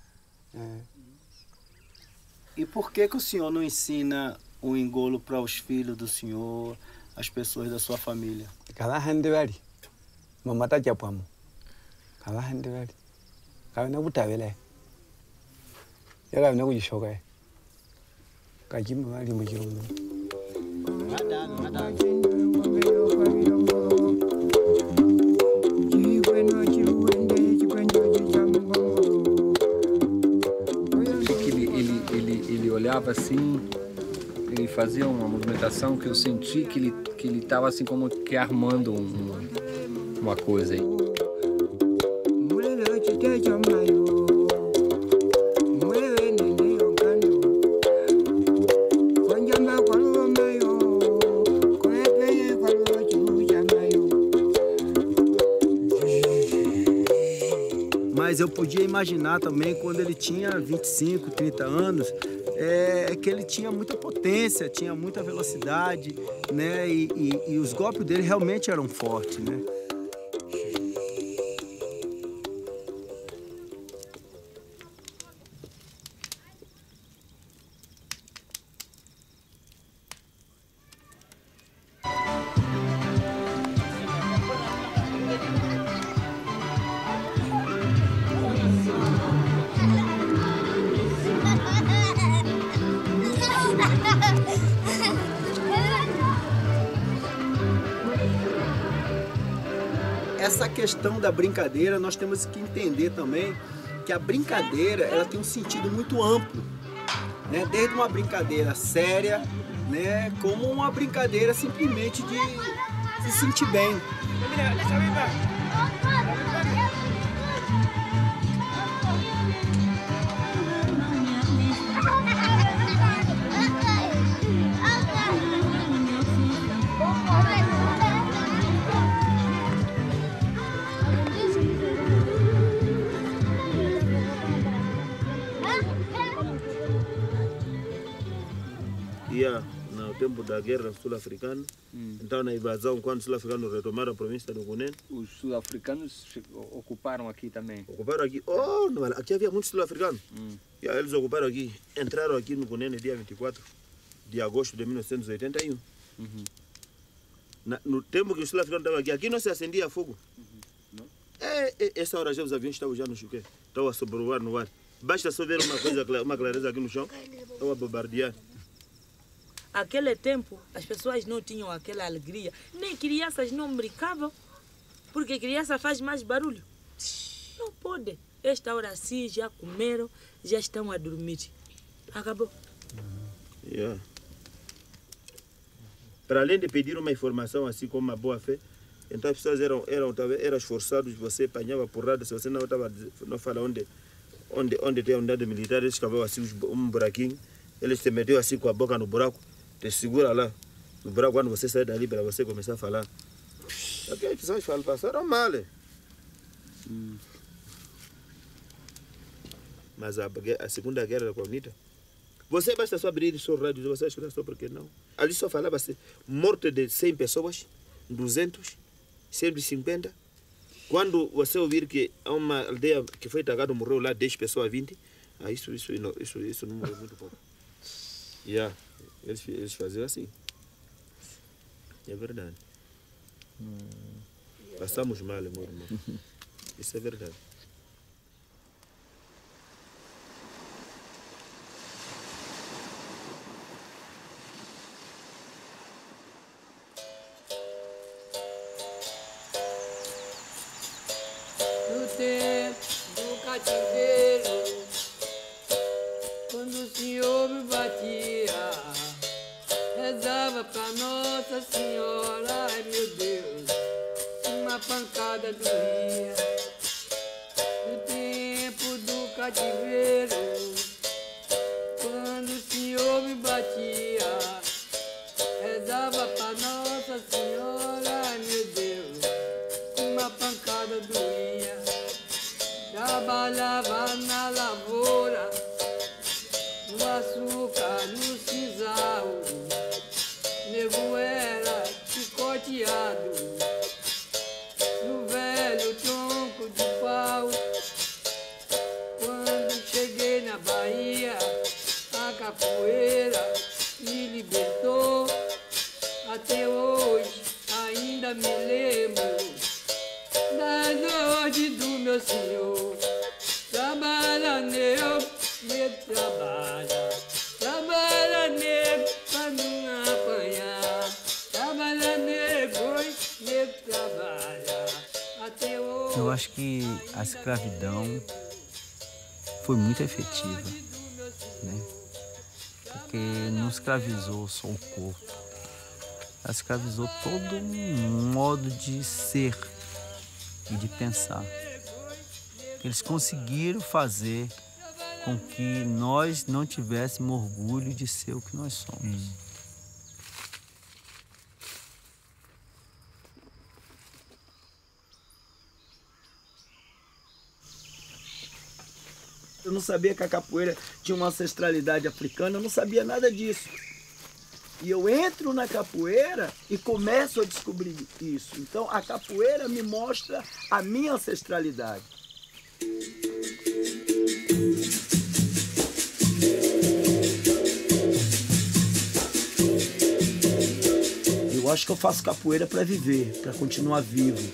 E por que o senhor não ensina o engolo para os filhos do senhor, as pessoas da sua família? Kala hande bali. Mamata japamo. Kala hande bali. Kala na butawele. Yaga na kujishoka. Kajima bali mu jirongo. Ele olhava assim, ele fazia uma movimentação que eu senti que ele estava assim como que armando uma coisa aí. Mas eu podia imaginar também quando ele tinha 25, 30 anos, que ele tinha muita potência, tinha muita velocidade, né? E os golpes dele realmente eram fortes, né? Essa questão da brincadeira, nós temos que entender também que a brincadeira ela tem um sentido muito amplo, né? Desde uma brincadeira séria, né? Como uma brincadeira simplesmente de se sentir bem. No tempo da guerra sul-africana, então na invasão, quando os sul-africanos retomaram a província do Cunene. Os sul-africanos ocuparam aqui também? Ocuparam aqui. Oh, não, aqui havia muitos sul-africanos. E aí eles ocuparam aqui, entraram aqui no Cunene dia 24 de agosto de 1981. No tempo que os sul-africanos estavam aqui não se acendia fogo. Essa hora já os aviões estavam já no chuque, estavam a sobrevoar no ar. Basta só ver uma coisa, uma clareza aqui no chão, estavam a bombardear. aquele tempo as pessoas não tinham aquela alegria. Nem crianças não brincavam, porque criança faz mais barulho. Não pode. Esta hora assim, já comeram, já estão a dormir. Acabou. Yeah. Para além de pedir uma informação assim como uma boa fé, então as pessoas eram esforçadas, você apanhava porrada, se você não fala onde tem a unidade militar, eles cavavam assim um buraquinho, eles te meteram assim com a boca no buraco, te segura lá no buraco, quando você sai dali para você começar a falar. Aquelas pessoas passaram mal. Mas a Segunda Guerra da Comunidade, você basta só abrir só rádio, você acha que só porque não. Ali só falava-se morte de 100 pessoas, 200, 150. Quando você ouvir que uma aldeia que foi atacada morreu lá 10 pessoas, 20, isso não morreu muito pouco. Yeah. Eles faziam assim. É verdade. Passamos mal, meu irmão. Isso é verdade. No tempo do cativeiro, quando o Senhor me batia, rezava pra Nossa Senhora, ai meu Deus, uma pancada doía. No tempo do cativeiro, quando o Senhor me batia, rezava pra Nossa Senhora, ai meu Deus, uma pancada doía. Trabalhava na lavoura, no açúcar, no sisal, nego era chicoteado no velho tronco de pau. Quando cheguei na Bahia, a capoeira me libertou. Até hoje ainda me lembro da noite do meu Senhor. Trabalha, nego, trabalha, nego, pra não apanhar. Trabalha, nego, trabalha, até hoje. Eu acho que a escravidão foi muito efetiva, né? Porque não escravizou só o corpo, ela escravizou todo um modo de ser e de pensar. Eles conseguiram fazer com que nós não tivéssemos orgulho de ser o que nós somos. Eu não sabia que a capoeira tinha uma ancestralidade africana, eu não sabia nada disso. E eu entro na capoeira e começo a descobrir isso. Então a capoeira me mostra a minha ancestralidade. Eu acho que eu faço capoeira para viver, para continuar vivo.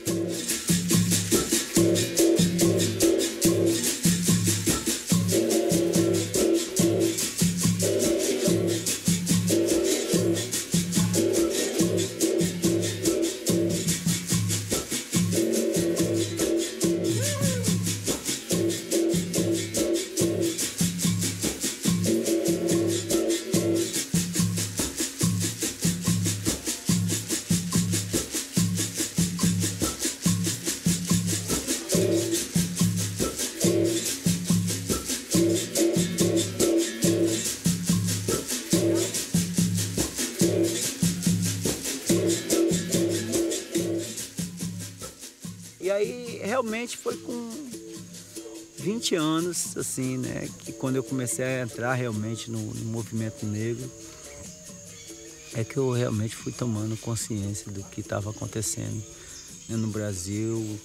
E aí, realmente, foi com 20 anos, assim, né, que quando eu comecei a entrar realmente no movimento negro, é que eu realmente fui tomando consciência do que estava acontecendo, né, no Brasil.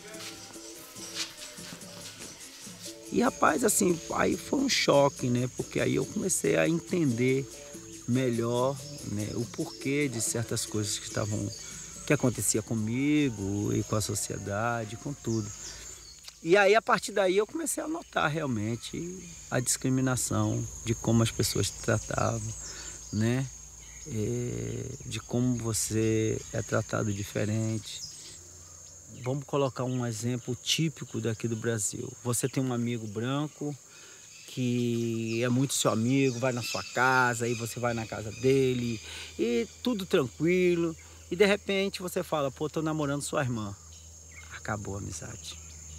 E, rapaz, assim, aí foi um choque, né, porque aí eu comecei a entender melhor, né, o porquê de certas coisas que acontecia comigo e com a sociedade, com tudo. E aí, a partir daí, eu comecei a notar realmente a discriminação de como as pessoas tratavam, né? de como você é tratado diferente. Vamos colocar um exemplo típico daqui do Brasil. Você tem um amigo branco que é muito seu amigo, vai na sua casa, aí você vai na casa dele, e tudo tranquilo, e de repente você fala, pô, tô namorando sua irmã. Acabou a amizade.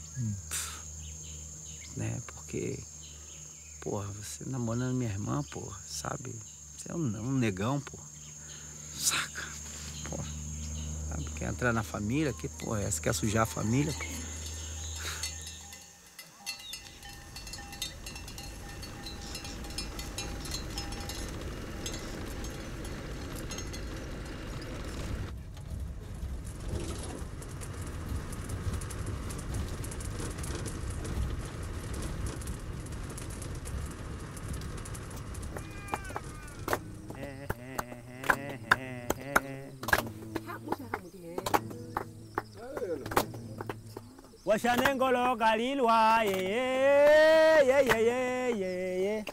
Né? Porque, porra, você namorando minha irmã, porra, sabe? Você é um negão, porra. Saca? Porra. Sabe? Quer entrar na família? Que porra é essa? Quer sujar a família? Porra. Washanengolo galilwa ye ye ye ye ye ye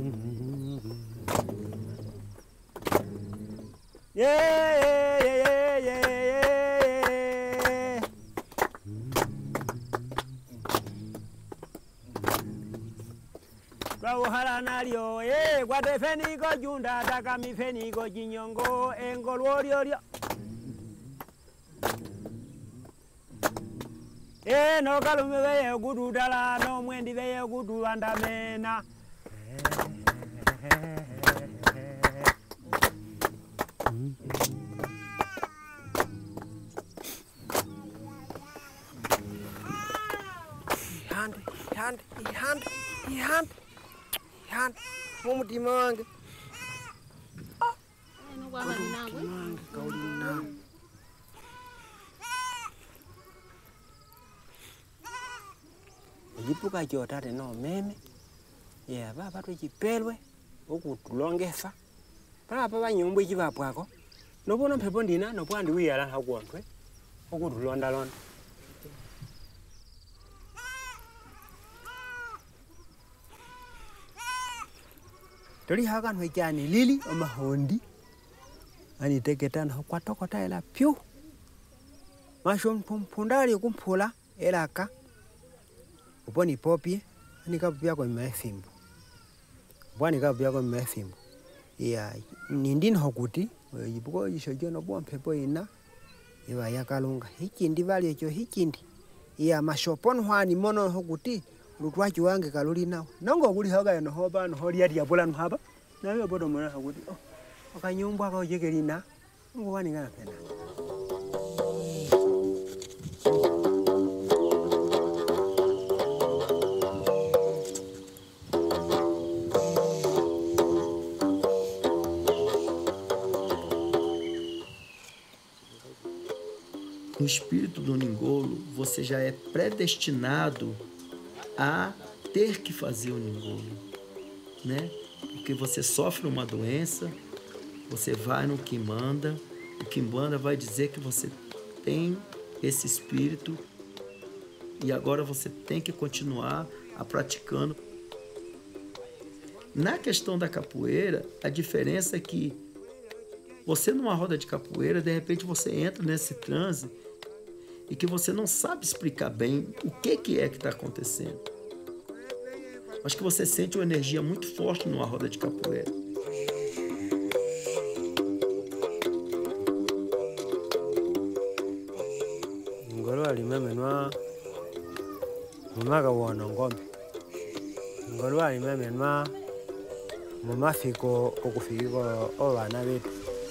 Rauhala nalio ye kwate fenigo junda takami fenigo jinyongo engolworio no kalume veye gudu dala no mwendi veye gudu andamena Ihande mumutima wange Jipuka jotate no meme ya baba twechipelwe okutulongesa papa banyumbwe chibapwako nobona mphepo ndina nopwandi wiyala hakontwe okutulondalonda toli hakanwe chani lili omahondi aniteketana kwatokota ela pyu masho mpundali kumphula elaka uponi popie anikapya kwa mefimbo bwani kapya kwa mefimbo ya nindini hokuti yibuko yishojo no bwa mphepo ina iba yakalunga hikindi vali echo hikindi ya mashopon hwani mono hokuti lutwachi wange kaluli nawo nongo kuli haga no hoba no holi yati yabola no haba nawe bodo mona hokuti akanyumbwa ka jegelina ngo wani ngana pena No espírito do Ningolo, você já é predestinado a ter que fazer o Ningolo, né? Porque você sofre uma doença, você vai no Quimbanda, o Quimbanda vai dizer que você tem esse espírito e agora você tem que continuar a praticando. Na questão da capoeira, a diferença é que você numa roda de capoeira, de repente você entra nesse transe e que você não sabe explicar bem o que é que está acontecendo. Mas que você sente uma energia muito forte numa roda de capoeira. Ngolo alimamenwa mumaga wono ngombe. Ngolo alimamenwa mumafiko okufikiko obana betu.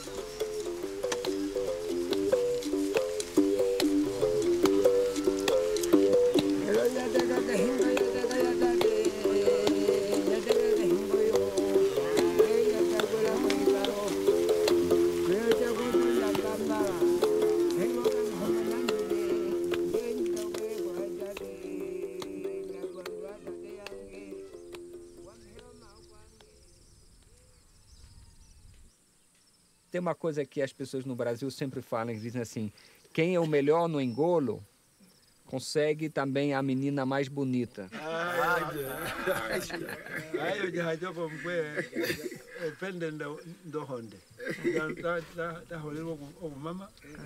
Tem uma coisa que as pessoas no Brasil sempre falam, que dizem assim, quem é o melhor no engolo, consegue também a menina mais bonita. hayo jahajoko mkwe pende ndo honde da holelo okumama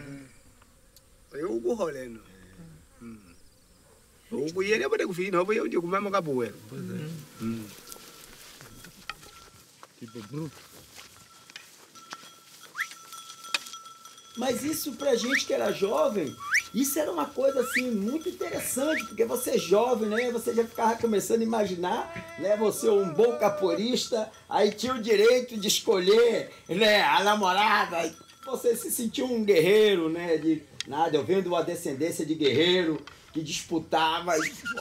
ukuholeno ukuyele bode kufina obo uje kumama kabuwelo tipo bruto. Mas isso pra gente que era jovem, isso era uma coisa assim muito interessante, porque você é jovem, né? Você já ficava começando a imaginar, né? Você um bom capoeirista, aí tinha o direito de escolher, né? A namorada, você se sentiu um guerreiro, né? De nada, eu venho de uma descendência de guerreiro que disputava.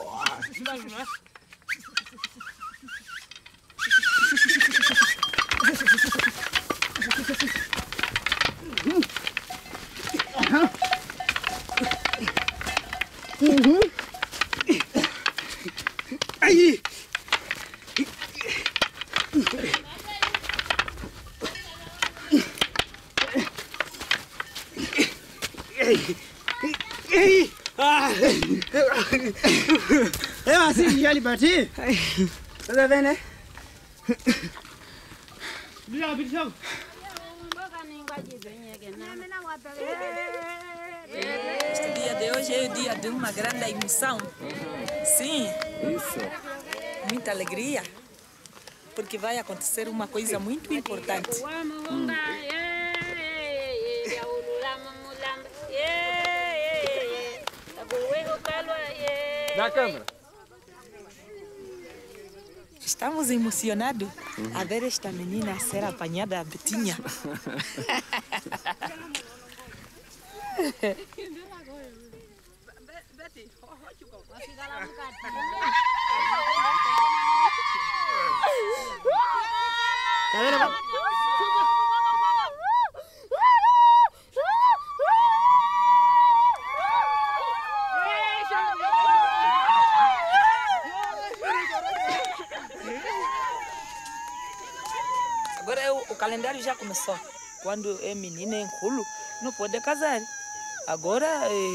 Aí! Eu assim já lhe bati? Tá vendo, né? Este dia de hoje é o dia de uma grande emoção. Sim. Isso. Muita alegria. Porque vai acontecer uma coisa muito importante. Da câmera. Estamos emocionados a ver esta menina ser apanhada a Betinha. Agora o calendário já começou. Quando é menina em culo, não pode casar. Agora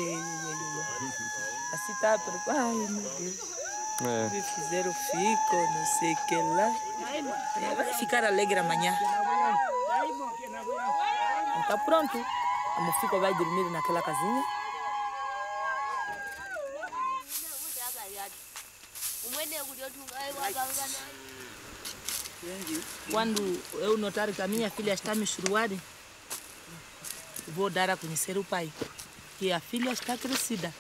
assim tá, ai meu Deus. Me fizeram fico, não sei o que lá. Vai ficar alegre amanhã. Então pronto. A Mofico vai dormir naquela casinha. Quando eu notar que a minha filha está me churuar, vou dar a conhecer o pai. Que a filha está crescida.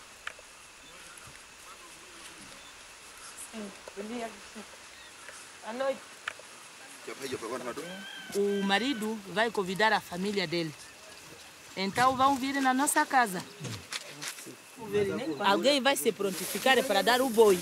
À noite. O marido vai convidar a família dele. Então vão vir na nossa casa. Alguém vai se prontificar para dar o boi.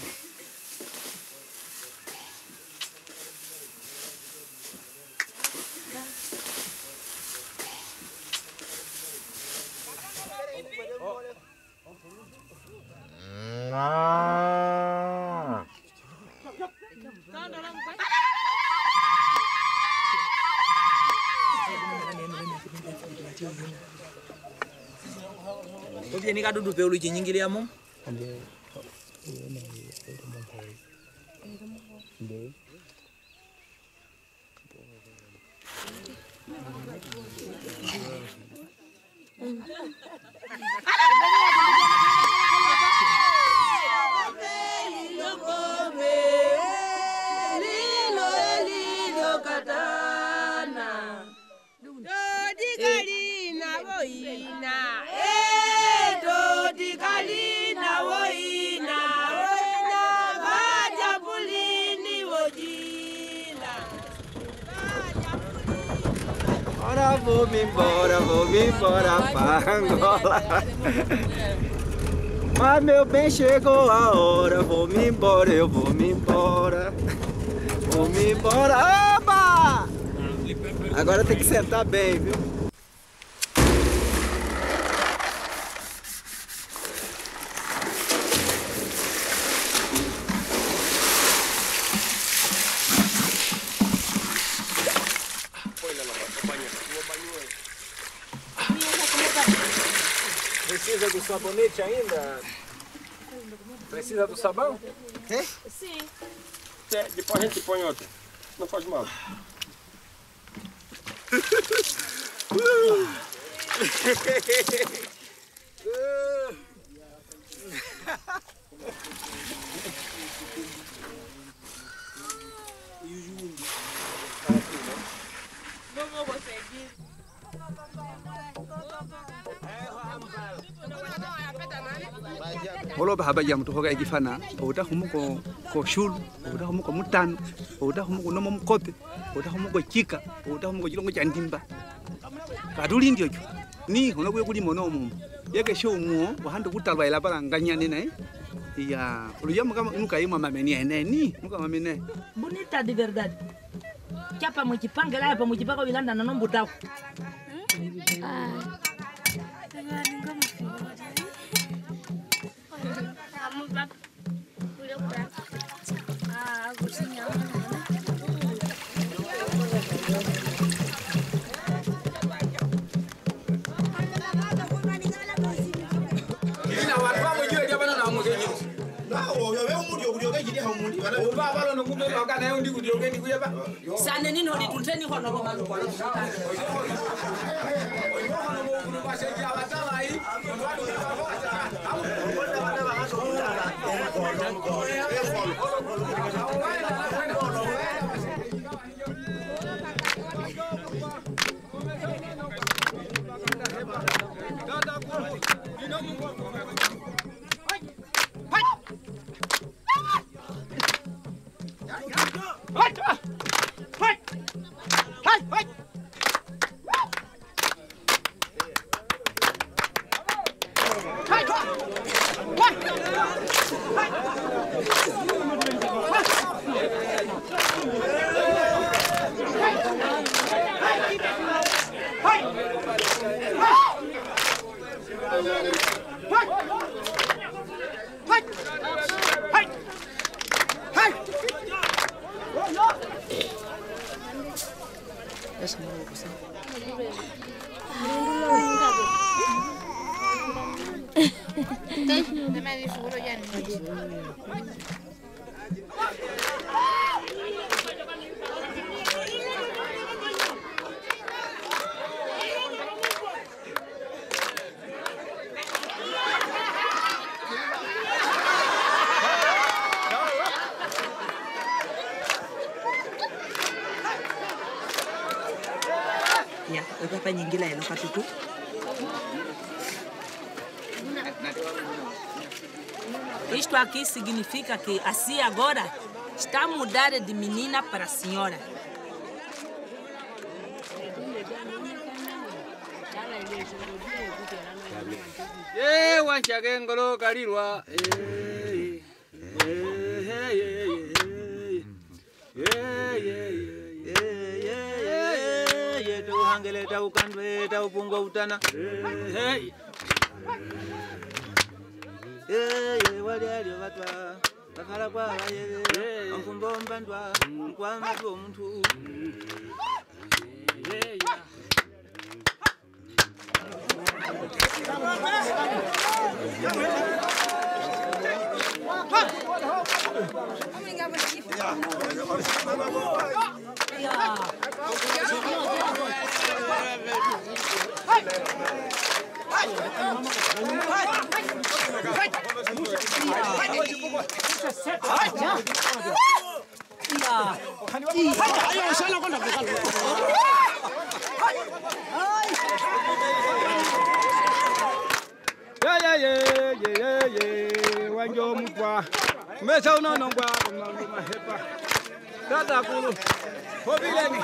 Kau ni kadu dupe ulu jinying kili among. Ora vou me embora pra Angola. Mas meu bem, chegou a hora, vou me embora, eu vou me embora. Vou me embora, oba! Agora tem que sentar bem, viu? Precisa do sabonete ainda? Precisa do sabão? Sim. Depois a gente põe outra. Não faz mal. Não vou conseguir. Holo ba jam to hoga gifana oda humu ko shul oda humu ko mutano oda humu ko nomo mkope oda humu ko chika oda humu ko jilongo jandimba kaduli ndio ni hono kwe kuli mono mu yeke show mu wahando kutalwa ila bala nganyane nae ya uliyama kama nuka yima mameni ene ni nuka mamene Bonita de verdade. Chapa mujipanga la hapa mujipaka wilanda na nombo tako. Sane nini hodi tuteni hono kwa malu kwa Ya, apa nyingila eno katutu? Isto aqui significa que assim agora está a mudar de menina para senhora. Wanchage ngolo kalirwa Hangele tau kandwe tau pungo utana. Wali ali watwa bakhala kwa yele amfumbo mbandwa kwa matu omuntu. Wanjo mukwa mesa unono ngwa mahepa dada kulu hobileni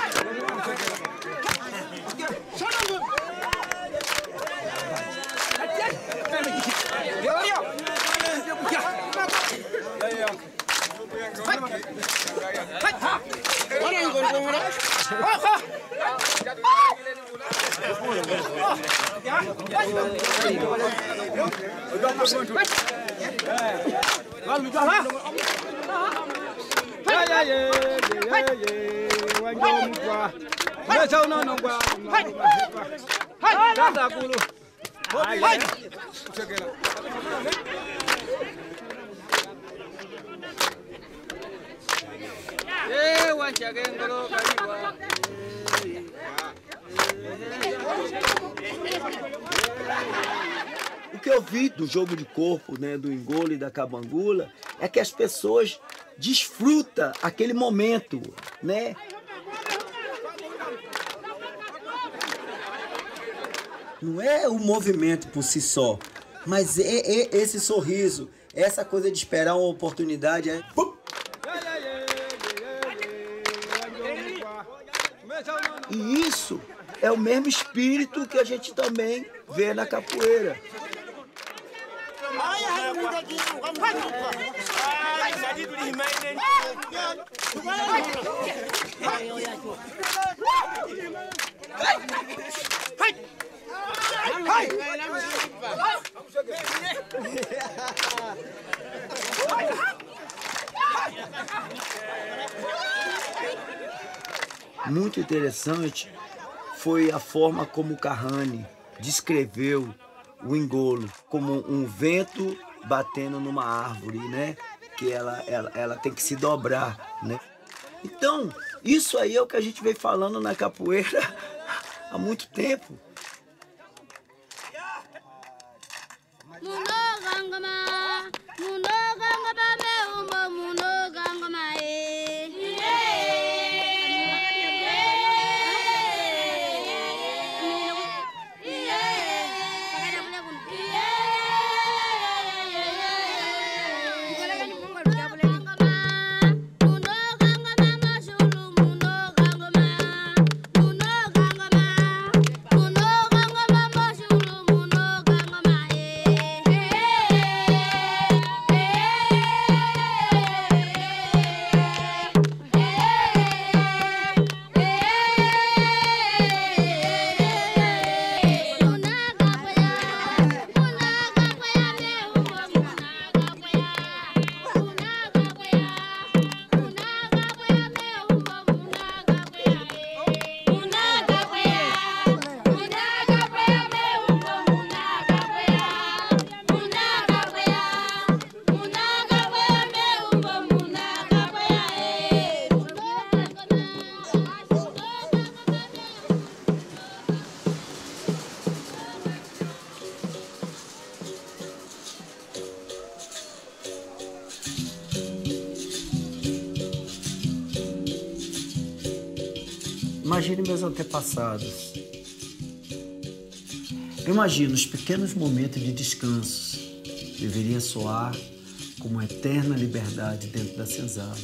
O que eu vi do jogo de corpo, né, do Ingolo e da Cabangula, é que as pessoas desfrutam aquele momento, né? Não é o movimento por si só, mas é esse sorriso, essa coisa de esperar uma oportunidade. E isso é o mesmo espírito que a gente também vê na capoeira. Muito interessante foi a forma como Carrane descreveu o Ingolo como um vento batendo numa árvore, né? Que ela tem que se dobrar, né? Então, isso aí é o que a gente vem falando na capoeira há muito tempo. Imagine meus antepassados. Eu imagino os pequenos momentos de descanso. Deveria soar como uma eterna liberdade dentro da senzala.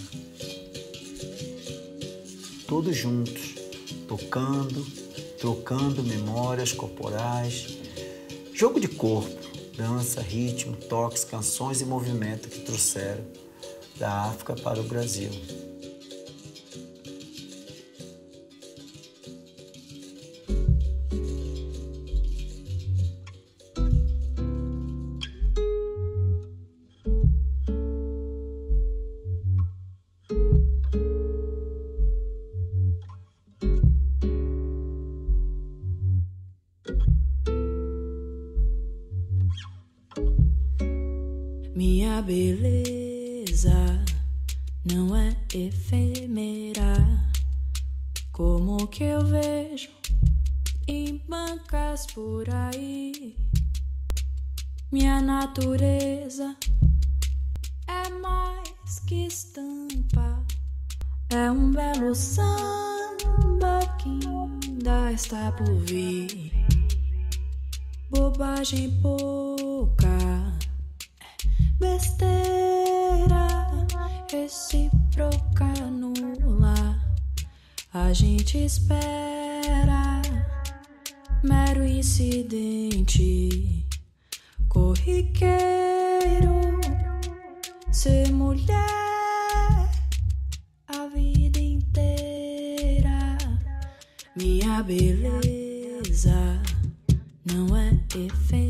Todos juntos, tocando, trocando memórias corporais, jogo de corpo, dança, ritmo, toques, canções e movimento que trouxeram da África para o Brasil. Minha beleza não é efêmera, como que eu vejo em bancas por aí. Minha natureza é mais que estampa, é um belo samba que ainda está por vir. Bobagem pouca, besteira recíproca nula, a gente espera mero incidente corriqueiro. Ser mulher a vida inteira. Minha beleza não é efêmera,